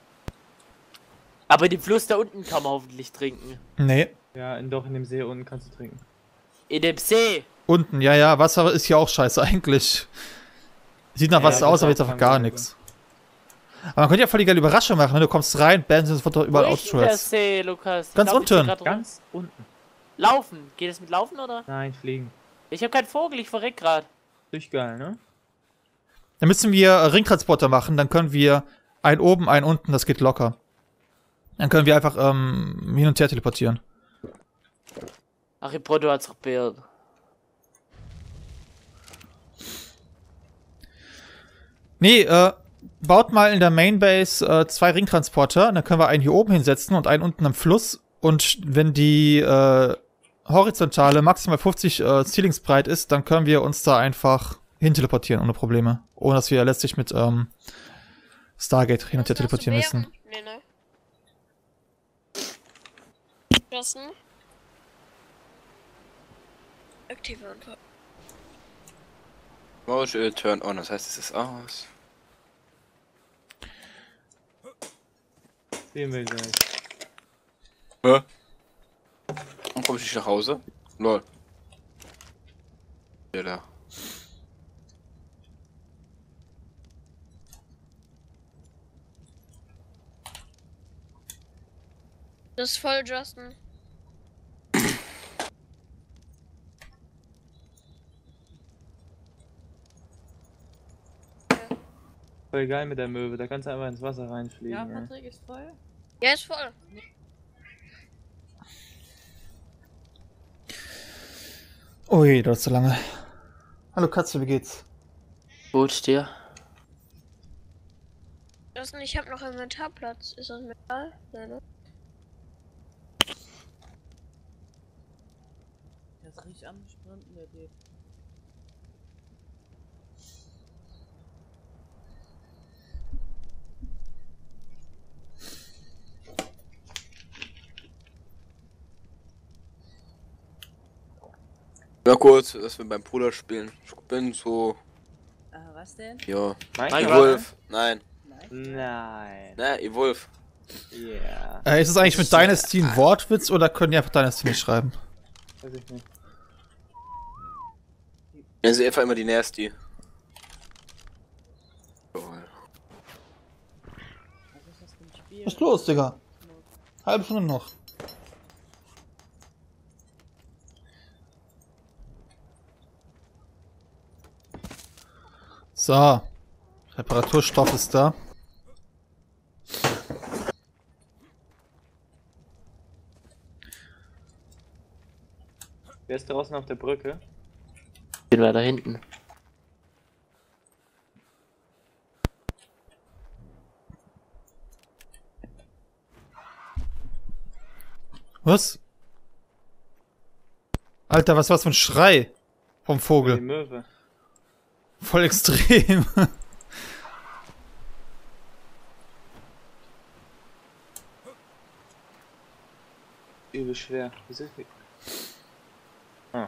Aber den Fluss da unten kann man hoffentlich trinken. Nee. Ja, doch in dem See unten kannst du trinken. In dem See. Unten, ja, Wasser ist hier auch scheiße eigentlich. Sieht nach Ja, Wasser das aus, ist aber auch jetzt einfach krank, gar Alter. nichts. Aber man könnte ja voll die geile Überraschung machen, ne? Du kommst rein, bam, sind sofort überall Wo ist denn der Outstrats. See, Lukas? Ich Ganz glaub, ich bin unten. grad rum. Ganz unten. Laufen. Geht es mit Laufen, oder? Nein, fliegen. Ich habe keinen Vogel, ich verreck grad. Durch geil, ne? Dann müssen wir Ringtransporter machen, dann können wir einen oben, einen unten, das geht locker. Dann können wir einfach hin und her teleportieren. Ach, ihr Proto hat's probiert. Nee, baut mal in der Mainbase 2 Ringtransporter, dann können wir einen hier oben hinsetzen und einen unten am Fluss. Und wenn die horizontale maximal 50 Ceilingsbreit ist, dann können wir uns da einfach hin teleportieren ohne Probleme. Ohne dass wir letztlich mit Stargate hin und her teleportieren müssen. Nee, ne. Justin? Aktive Antwort. Motion turn on, das heißt, es ist aus. Sehen wir gleich. Hä? Und komm ich nicht nach Hause? Lol. Ja, da. Das ist voll, Justin. Voll geil mit der Möwe, da kannst du einfach ins Wasser Ja, reinfliegen. ey. Patrick ist voll. Ja, ist voll. Ui, das ist so lange. Hallo Katze, wie geht's? Gut, dir. Justin, ich habe noch Inventarplatz. Ist das Metall? Nein, ne? Jetzt riecht am Sprinten, der geht. Ja, kurz, dass wir beim Bruder spielen. Ich bin so. Was denn? Ja. Minecraft? Evolve. Nein. Nein. Ne, Evolve. Ja. Ist es eigentlich mit Dynasty ein Wortwitz oder können die einfach Dynasty nicht schreiben? Weiß ich nicht. Ja, sie einfach immer die Nasty. Was ist das für ein Spiel? Was ist los, Digga? Halbe Stunde noch. So. Reparaturstoff ist da. Wer ist draußen auf der Brücke? Gehen wir da hinten. Was? Alter, was war's für ein Schrei vom Die Vogel? Möwe. Voll extrem. Übel schwer. Wieso ist die? Ah.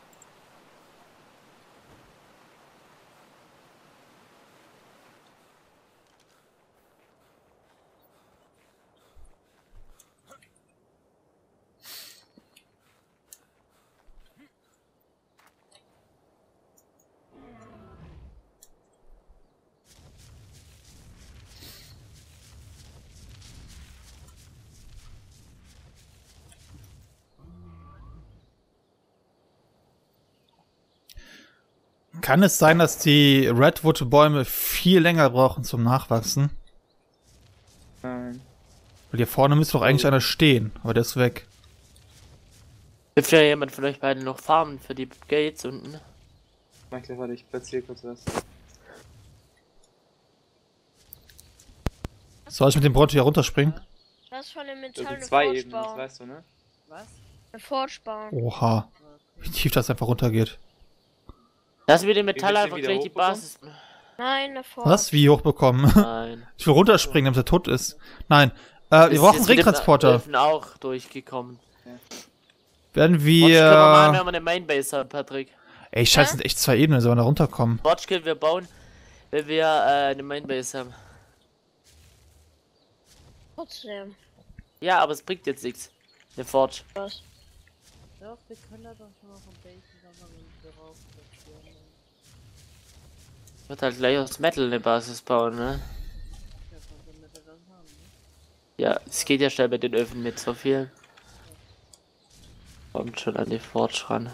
Kann es sein, dass die Redwood-Bäume viel länger brauchen zum Nachwachsen? Nein. Weil hier vorne müsste doch eigentlich einer stehen, aber der ist weg. Hilft ja jemand von euch beiden noch farmen für die Gates unten? Michael, warte, ich platziere kurz was. Soll ich mit dem Bronto hier runterspringen? Das von dem Das Metall sind eine 2 Forge Ebenen, das bauen. weißt du, ne? Was? Eine Forge bauen. Oha. Wie tief das einfach runtergeht. Lass mir den willst Metall du einfach wieder gleich die hochbekommen? Basis. Nein, eine Forge. Was? Wie hochbekommen? Nein. Ich will runterspringen, damit er tot ist. Nein. Wir Ist brauchen einen jetzt mit dem Ringtransporter. Öfen auch durchgekommen. Werden Watch können wir machen, wir... wenn wir eine Mainbase haben, Patrick. Ey, scheiße, sind echt 2 Ebenen, sollen wir da runterkommen? Watch können wir bauen, wenn wir eine Mainbase haben. Trotzdem. Ja, aber es bringt jetzt nichts. Eine Forge. Was? Doch, wir können da doch schon mal vom Basen sagen, wenn wir rauf platzieren. Ich würde halt gleich aus Metal eine Basis bauen, ne? Ja, von so Mitte dann haben, ne? Ja, es geht ja schnell mit den Öfen mit so viel. Kommt schon an die Forge ran.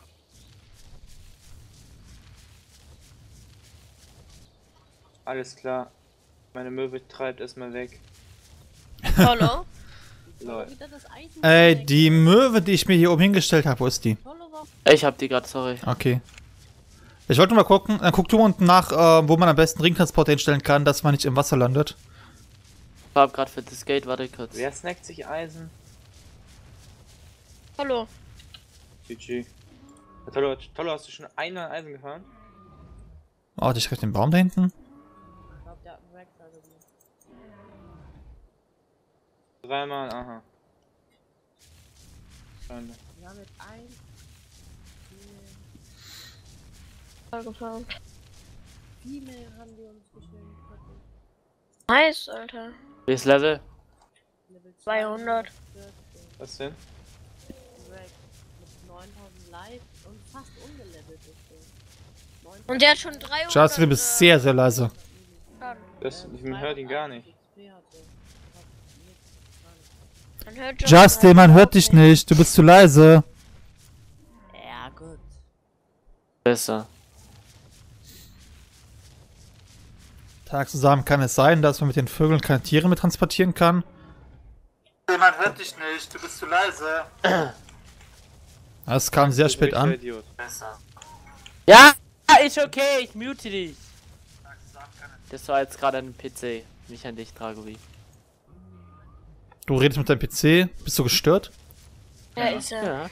Alles klar. Meine Möwe treibt erstmal weg. Hallo? Lol. Wieder das Eisen Ey, die Möwe, die ich mir hier oben hingestellt habe, wo ist die? Ich hab die gerade, sorry. Okay. Ich wollte nur mal gucken, dann guck du unten nach, wo man am besten Ringtransporter hinstellen kann, dass man nicht im Wasser landet. Ich hab gerade für das Gate, warte kurz. Wer snackt sich Eisen? Hallo? GG. Tollo, hast du schon einmal Eisen gefahren? Oh, ich krieg den Baum da hinten. Ich glaub, der hat einen Rex, also die. 3-mal, aha. Schade. Wir haben jetzt 1, Geplant. 4 mehr haben die uns geschenkt. Nice, Alter. Welches Level? Level 200. Was denn? Rex mit 9000 Life und fast ungelevelt ist der. Und der hat schon 300. Justin, du bist sehr, sehr leise. Man hört ihn gar nicht. Man hört Justin, man hört dich nicht, du bist zu leise. Ja, gut. Besser. Tag zusammen kann es sein, dass man mit den Vögeln keine Tiere mit transportieren kann. Man hört dich nicht, du bist zu leise. Das kam sehr spät an. Idiot. Ja, ist okay, ich mute dich. Das war jetzt gerade ein PC, nicht an dich, Dragovi. Du redest mit deinem PC, bist du gestört? Ja, ist er.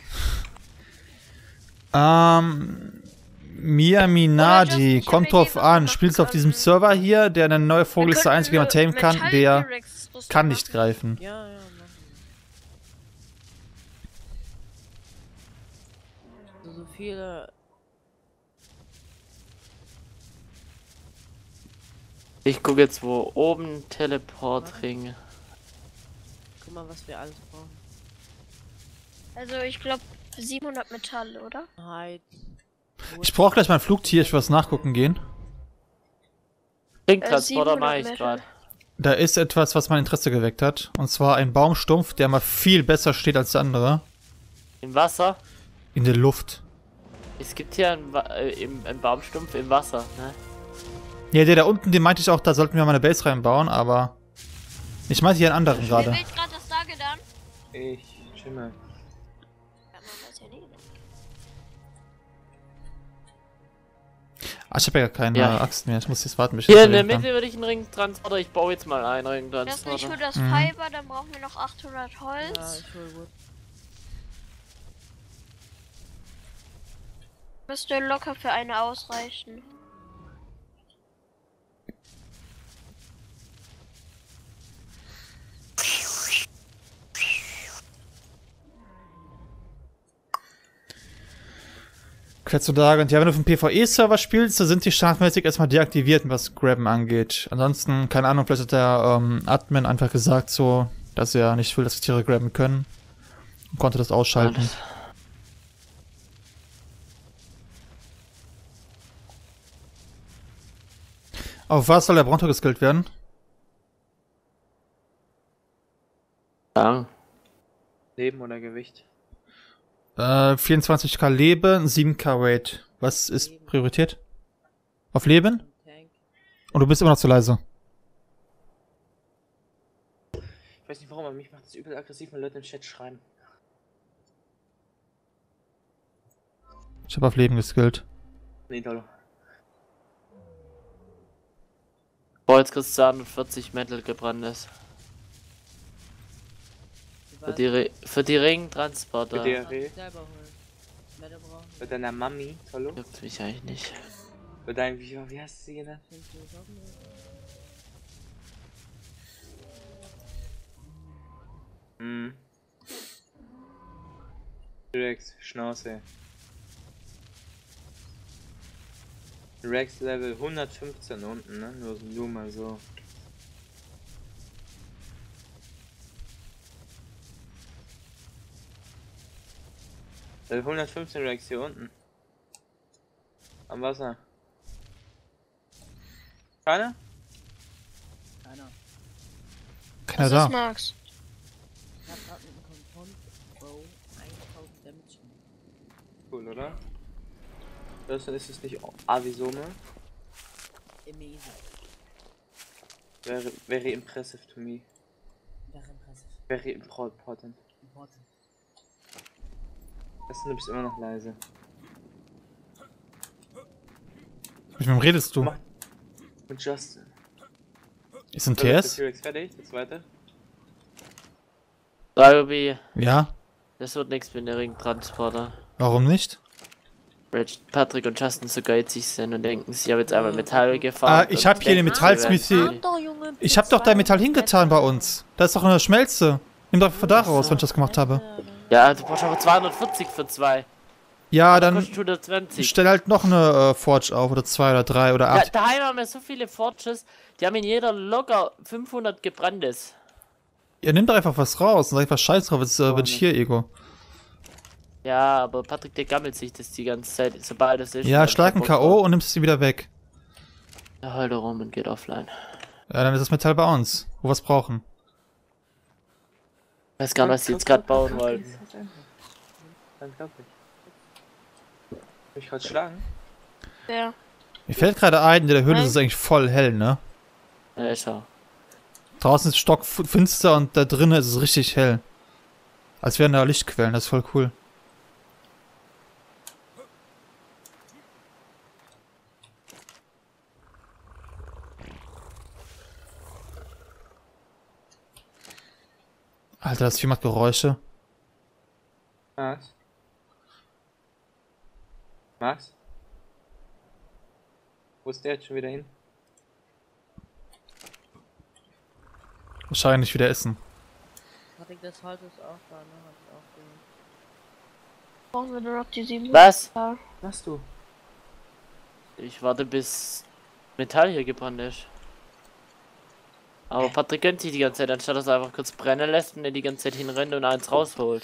Ja. Mia Minardi, kommt drauf an. Spielst du auf diesem Server hier, der eine neue Vogel ist der einzige, den man tamen kann, der kann nicht greifen. Ja, ja, machen wir. So viele. Ich gucke jetzt, wo oben Teleportring. Guck mal, was wir alles brauchen. Also, ich glaube 700 Metall, oder? Halt. Ich brauche gleich mein Flugtier, ich will was nachgucken gehen. Ringtransporter 700 mache ich Meter. gerade. Da ist etwas, was mein Interesse geweckt hat. Und zwar ein Baumstumpf, der mal viel besser steht als der andere. Im Wasser. In der Luft. Es gibt hier einen Baumstumpf im Wasser, ne? Ja, der da unten, den meinte ich auch, da sollten wir mal eine Base reinbauen, aber... Ich meinte hier einen anderen Wer gerade. wählt gerade das Sage dann? Ich schimmel. Ja, man weiß ja nie. Ah, ich habe ja keine Ja. Axt mehr, ich muss jetzt warten, bis ich Hier das in der erledigen Mitte würde ich einen Ringtransporter. Ich baue jetzt mal einen Das ist Ringtransporter. nicht für das Mhm. Fiber, dann brauchen wir noch 800 Holz. Ja, ich hol gut. Müsste locker für eine ausreichen. Quetzalcoatl. Und ja, wenn du auf dem PvE-Server spielst, da sind die standardmäßig erstmal deaktiviert, was Grabben angeht. Ansonsten, keine Ahnung, vielleicht hat der Admin einfach gesagt so, dass er nicht will, dass die Tiere grabben können. Und konnte das ausschalten. Alles. Auf was soll der Bronto geskillt werden? Ja. Leben oder Gewicht? 24k Leben, 7k Weight. Was ist Priorität? Auf Leben? Tank. Und du bist immer noch zu leise. Ich weiß nicht warum, aber mich macht das übel aggressiv, wenn Leute im Chat schreiben. Ich habe auf Leben geskillt. Nee, Tollo. Boah, jetzt kriegst du 40 Metal gebranntes. Für die Ringtransporter. Für die- Kannst du selber holen. Mehr brauchen Für deiner Mami, hallo? Juckt mich eigentlich nicht. Für dein, wie hast du sie genannt? Hm. Rex, Schnauze. Rex Level 115 unten, ne? Nur mal so. Level 115 Rex hier unten. Am Wasser. Keiner? Keiner. Keiner Was da. ist Max? Ich hab grad mit dem Konton Bow 1000 Damage. Cool, oder? Das ist es nicht Avisome? Amazing. Very impressive to me. Very impressive. Very important. Important. Du bist immer noch leise. Mit wem redest du? Mach- Mit Justin. Ist ein So, ist der TS? T-Rex fertig? Der zweite? Ryobi, Ja. das wird nichts mit den Ringtransporter. Warum nicht? Weil Patrick und Justin so geizig sind und denken, sie haben jetzt einmal Metall gefahren. Ich hab hier den Metallsmithy. Ich hab doch dein Metall hingetan bei uns. Da ist doch eine Schmelze. Nimm doch von da raus, wenn ich das gemacht habe. Ja, du brauchst aber 240 für 2. Ja, dann Kostet 120. stell halt noch eine Forge auf oder 2 oder 3 oder Ja, 8. daheim haben wir so viele Forges, die haben in jeder locker 500 gebranntes. Ja, nimm doch einfach was raus und sag einfach Scheiß drauf, jetzt bin ich hier, Ego. Ja, aber Patrick, der gammelt sich das die ganze Zeit, sobald es ist. Ja, schlag ein K.O. und nimmst sie wieder weg. Ja, heult rum und geht offline. Ja, dann ist das Metall bei uns, wo wir es brauchen. Weiß gar nicht, was sie jetzt gerade bauen wollten. Dann glaub ich. Soll ich gerade schlagen? Ja. Mir fällt gerade ein, in der Höhle ist es eigentlich voll hell, ne? Ja, schau. Draußen ist stockfinster und da drinnen ist es richtig hell. Als wären da Lichtquellen, das ist voll cool. Alter, das Vieh macht Geräusche. Max? Max? Wo ist der jetzt schon wieder hin? Wahrscheinlich wieder essen. Patrick, das Holz ist auch da, ne? Hab ich auch gesehen. Brauchen wir nur noch die 7. Was? Ja. Was du? Ich warte bis Metall hier gebrannt ist. Aber Patrick gönnt sich die ganze Zeit, anstatt dass er einfach kurz brennen lässt und er die ganze Zeit hinrennt und eins rausholt.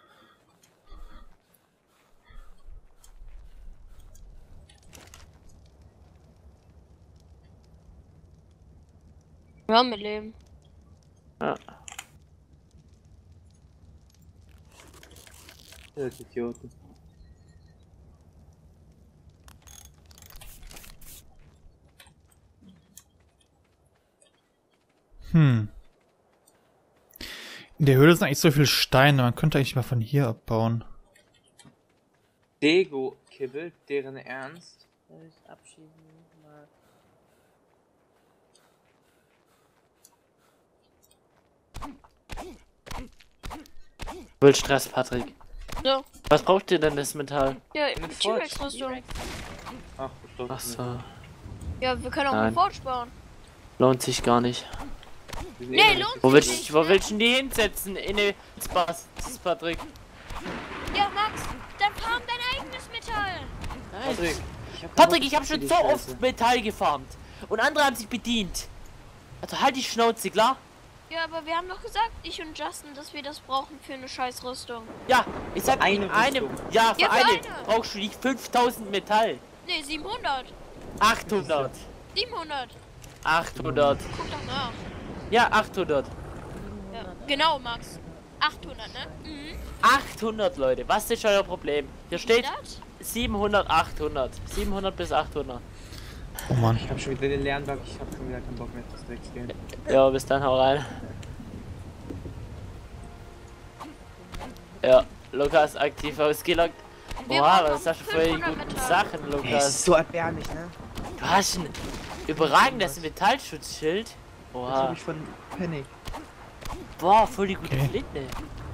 Ja, mit Leben. Ja. Das Idioten. In der Höhle sind eigentlich so viele Steine, man könnte eigentlich mal von hier abbauen. Dego kibbelt, deren Ernst. Soll ich abschießen? Mal. Will Stress, Patrick. So. Was braucht ihr denn das Metall? Ja, Eine mit Forge. T-Rex-Rüstung. Ach, ich glaub, Ach so, Ja, wir können auch Nein. einen Forge bauen. lohnt sich gar nicht. wir sind Nee, eh noch lohnt nicht Wo sich willst, nicht, wo ne? willst du die hinsetzen? In eine Spaß, Patrick. Ja, Max, dann farm dein eigenes Metall. Nein. Patrick, ich hab keinen Patrick, Bock ich habe auf schon die so Scheiße. oft Metall gefarmt. Und andere haben sich bedient. Also halt die Schnauze, klar? Ja, aber wir haben doch gesagt, ich und Justin, dass wir das brauchen für eine Scheißrüstung. Ja, ich sag Eine in einem. Rüstung. Ja, für Ja, für eine eine. brauchst du nicht 5000 Metall. Ne, 700. 800. 700. 800. Guck doch nach. Ja, 800. Ja. Genau, Max. 800, ne? Mhm. 800, Leute. Was ist euer Problem? Hier steht Das? 700, 800. 700 bis 800. Oh Mann. Ich hab schon wieder den Lernbug, ich hab schon wieder keinen Bock mehr auf das Drecksgame. Ja, bis dann, hau rein. Ja, Lukas aktiv ausgelockt. Wir Oha, brauchen was hast du noch für die 500 guten Metall. Sachen, Lukas? so erbärmlich, ne? Du hast ein überragendes Metallschutzschild. Das Oha. hab ich von Panic. Boah, voll die gute Okay. Flinte.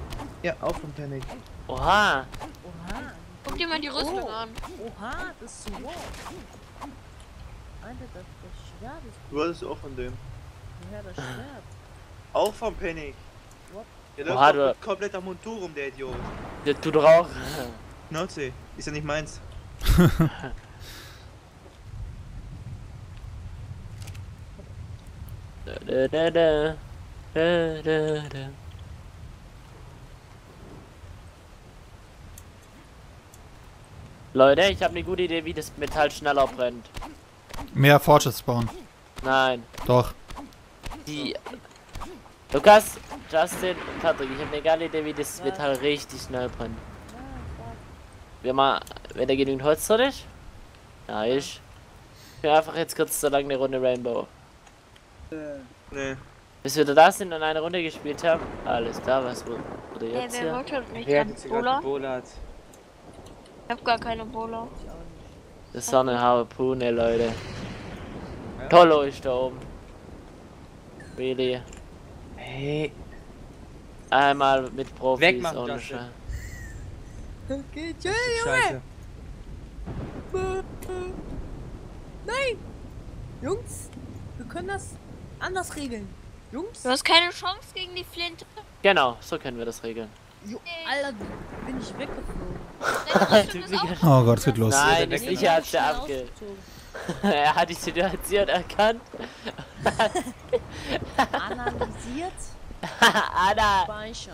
Ja, auch von Panic. Oha. Oha. Guck dir mal die Rüstung an. Oha, das ist so wow. Alter, das Schwert ist Du hattest auch von dem. woher das Schwert. Auch von Panic. What? Der Oha, läuft du- doch mit kompletter Montur rum, der Idiot. Der tut doch auch. Schnauze, ist ja nicht meins. Da, da, da. Da, da, da. Leute, ich habe eine gute Idee, wie das Metall schneller brennt. Mehr Forges bauen. Nein, Doch. die. Lukas, Justin, Patrick, ich habe eine geile Idee, wie das Metall richtig schnell brennt. Wenn da genügend Holz drin ist? Ja, ich will einfach jetzt kurz so lange eine Runde Rainbow. Nee. Bis wir da sind und eine Runde gespielt haben. Alles klar, was wurde Ey, jetzt wer hier? wollte mit mich Wer hat gerade jetzt hier gerade Bola? gebowlert? Ich hab gar keine Bola. Das ist so eine Harpune, Leute. Ja? Tollo ist da oben. Really. Hey, Einmal mit Profis Wegmachen, ohne Justin. Scheiß. Okay, Scheiße. Nein! Jungs, wir können das anders regeln. Jungs? Du hast keine Chance gegen die Flinte. Genau, so können wir das regeln. Alter, bin ich weggeflogen. Deine Rüstung ist auch Oh Gott, es geht los. Nein, der sicher hat Schnell der abge... ausgezogen. Er hat die Situation erkannt. Analysiert, Anna! speichert.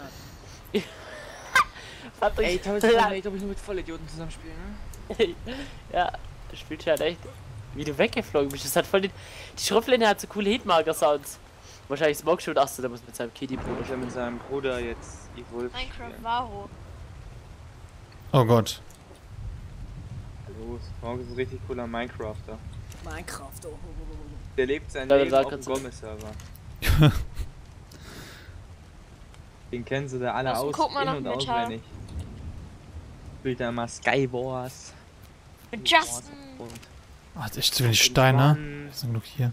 Patrick, Ey, ich glaube, ich nur mit Vollidioten zusammenspielen, ne? ja, das spielt halt echt. Wie du weggeflogen bist, das hat voll die Schriftlehne hat so coole Hitmarker-Sounds. Wahrscheinlich Smoke Shoot, achso, der muss mit seinem Kitty-Bruder Ich will mit seinem Bruder jetzt Evolve Minecraft spielen. Varo. Oh Gott. Los, Morgen ist ein richtig cooler Minecrafter. Minecraft, oh. Der lebt sein Ja, dann Leben sag auf dem kurz- Gommes-Server. Den kennen sie da alle Also, aus, guck mal in- nach und Metall. auswendig. Spielt da immer Skywars. Mit Justin. Und Ah, das ist echt zu wenig Steine. irgendwann- Wir sind genug hier.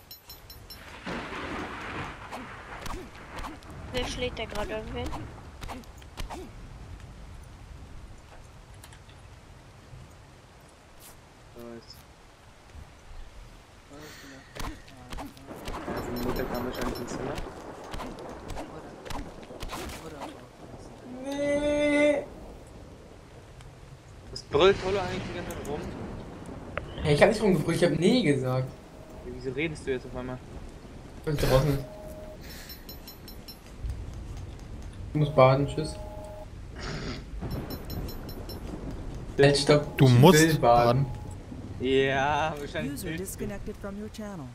Wer schlägt da gerade irgendwen? Also die Mutter kam wahrscheinlich ins Zimmer. Was brüllt Tolo eigentlich die ganze Zeit rum? Hey, ich hab nicht rumgebrüllt, ich hab nee gesagt. Wieso redest du jetzt auf einmal? Ich bin draußen. Ich muss baden, tschüss. Halt, stopp. Du ich musst will baden. Ja, wahrscheinlich User nicht. disconnected from your channel.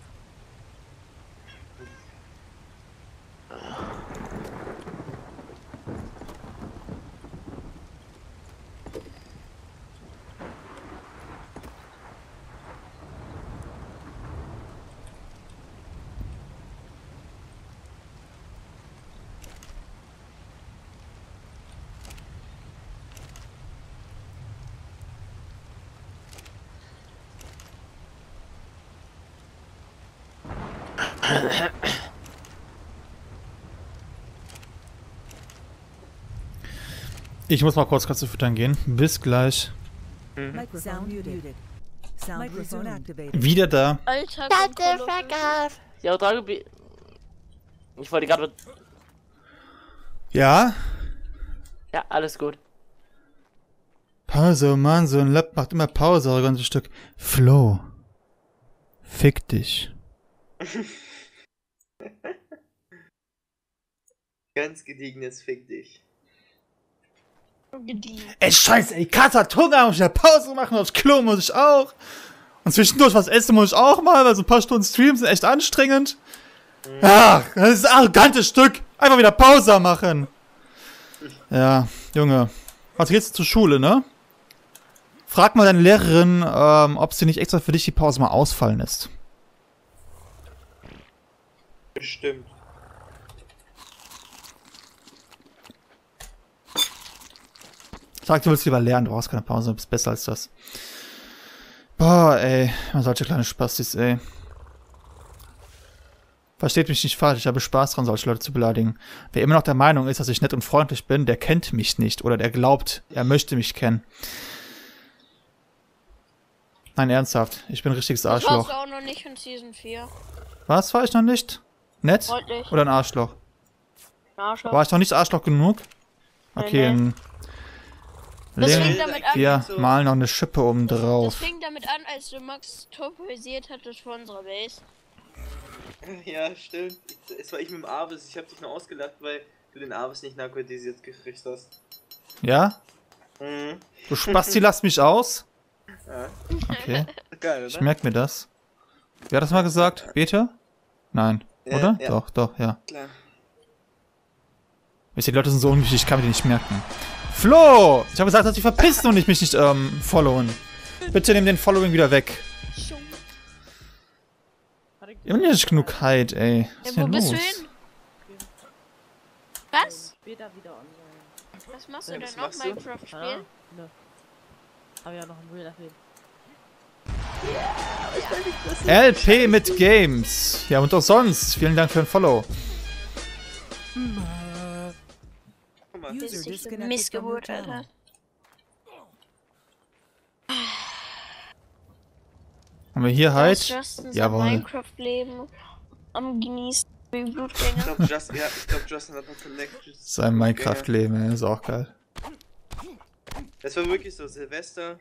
Ich muss mal kurz Katze füttern gehen. Bis gleich. Sound muted. Sound microphone activated. Wieder da. Alter, Ja, Dragobi. Ich wollte gerade. Ja? Ja, alles gut. Pause, Mann, so ein Lab macht immer Pause, das ganze Stück. Flo. Fick dich. Ganz gediegenes Fick dich. Ey, scheiße, ey, Katze hat Hunger, muss ich eine Pause machen, aufs Klo muss ich auch. Und zwischendurch was essen muss ich auch mal, weil so ein paar Stunden Stream sind echt anstrengend. Ach, das ist ein arrogantes Stück. Einfach wieder Pause machen. Ja, Junge. Was geht's zur Schule, ne? Frag mal deine Lehrerin, ob sie nicht extra für dich die Pause mal ausfallen lässt. Bestimmt. Sag, du willst lieber lernen, du brauchst keine Pause, du bist besser als das. Boah, ey, man solche kleine Spastis, ey. Versteht mich nicht falsch, ich habe Spaß dran, solche Leute zu beleidigen. Wer immer noch der Meinung ist, dass ich nett und freundlich bin, der kennt mich nicht. Oder der glaubt, er möchte mich kennen. Nein, ernsthaft. Ich bin ein richtiges Das Arschloch. warst du auch noch nicht in Season 4. Was, war ich noch nicht? Nett? Freundlich. Oder ein Arschloch? Arschloch. War ich noch nicht Arschloch genug? Okay, Nee. dann Das legen fing damit an, wir mal noch eine Schippe oben das drauf. fing damit an, als du Max torpedisiert hattest vor unserer Base. Ja, stimmt. Es war ich mit dem Avis. Ich hab dich nur ausgelacht, weil du den Avis nicht narkotisiert gekriegt hast. Ja? Mhm. Du Spasti, lass mich aus? Ja. Okay, Geil, ich oder? merke mir das. Wer hat das mal gesagt? Bete? Nein. Ja, Oder? ja. Doch, doch, ja. Klar. Wisst ihr, die Leute sind so unwichtig, ich kann mir die nicht merken. Flo! Ich habe gesagt, dass sie verpissen und mich nicht followen. Bitte nimm den Following wieder weg. Ich hab nicht genug Hyde, ey. Was ist Wo denn bist los? du hin? Was? Später wieder online. Was machst du Ja, denn was noch? machst du? Minecraft spielen? Ne. Hab ja noch ein Real Leben. LP mit Games. Ja, und auch sonst. Vielen Dank für den Follow. Guck mal. User Das ist eine disconnected from your Missgeburt, channel. Alter. Haben wir hier Hyde? Justin sein Jawohl. Minecraft-Leben am Genießen wie Ich Blutgänger. glaube, Justin hat noch Connections. Sein Minecraft-Leben, ey, ist auch geil. Das war wirklich so Silvester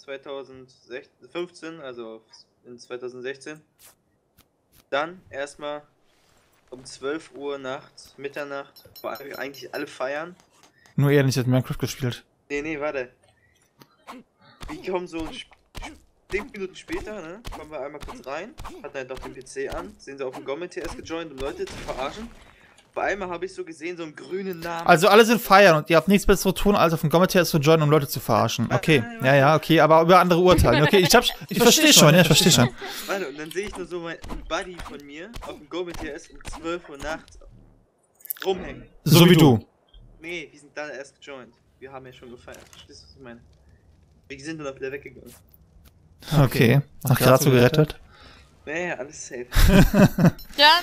2015, also in 2016. Dann erstmal um 12 Uhr nachts, Mitternacht, wo eigentlich alle feiern. Nur er nicht hat Minecraft gespielt. Nee, warte. Wir kommen so 10 Minuten später, ne? Kommen wir einmal kurz rein, hatten halt auch den PC an, sehen sie auf dem Gommet TS gejoint, um Leute zu verarschen. Bei einmal habe ich so gesehen, so einen grünen Namen. Also alle sind feiern und ihr habt nichts Besseres zu tun, als auf dem Commentary zu joinen, um Leute zu verarschen. Okay, ja, okay, aber über andere urteilen. Okay, ich verstehe schon, ja, ich verstehe schon. Warte, und dann sehe ich nur so meinen Buddy von mir auf dem Gommet TS um 12 Uhr nachts rumhängen. So wie du. Nee, wir sind dann erst gejoint. Wir haben ja schon gefeiert. Verstehst du, was ich meine? Wir sind dann auch wieder weggegangen. Okay, noch gerade so gerettet. Naja, alles safe. Dann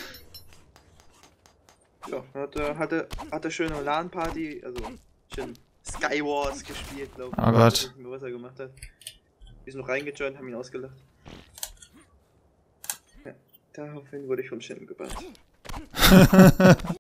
Ja, hatte schöne LAN-Party, also schön Skywars gespielt, glaube ich. Oh Gott. Was er gemacht hat. Wir sind noch reingejoint, haben ihn ausgelacht. Ja, daraufhin wurde ich von Shin gebannt.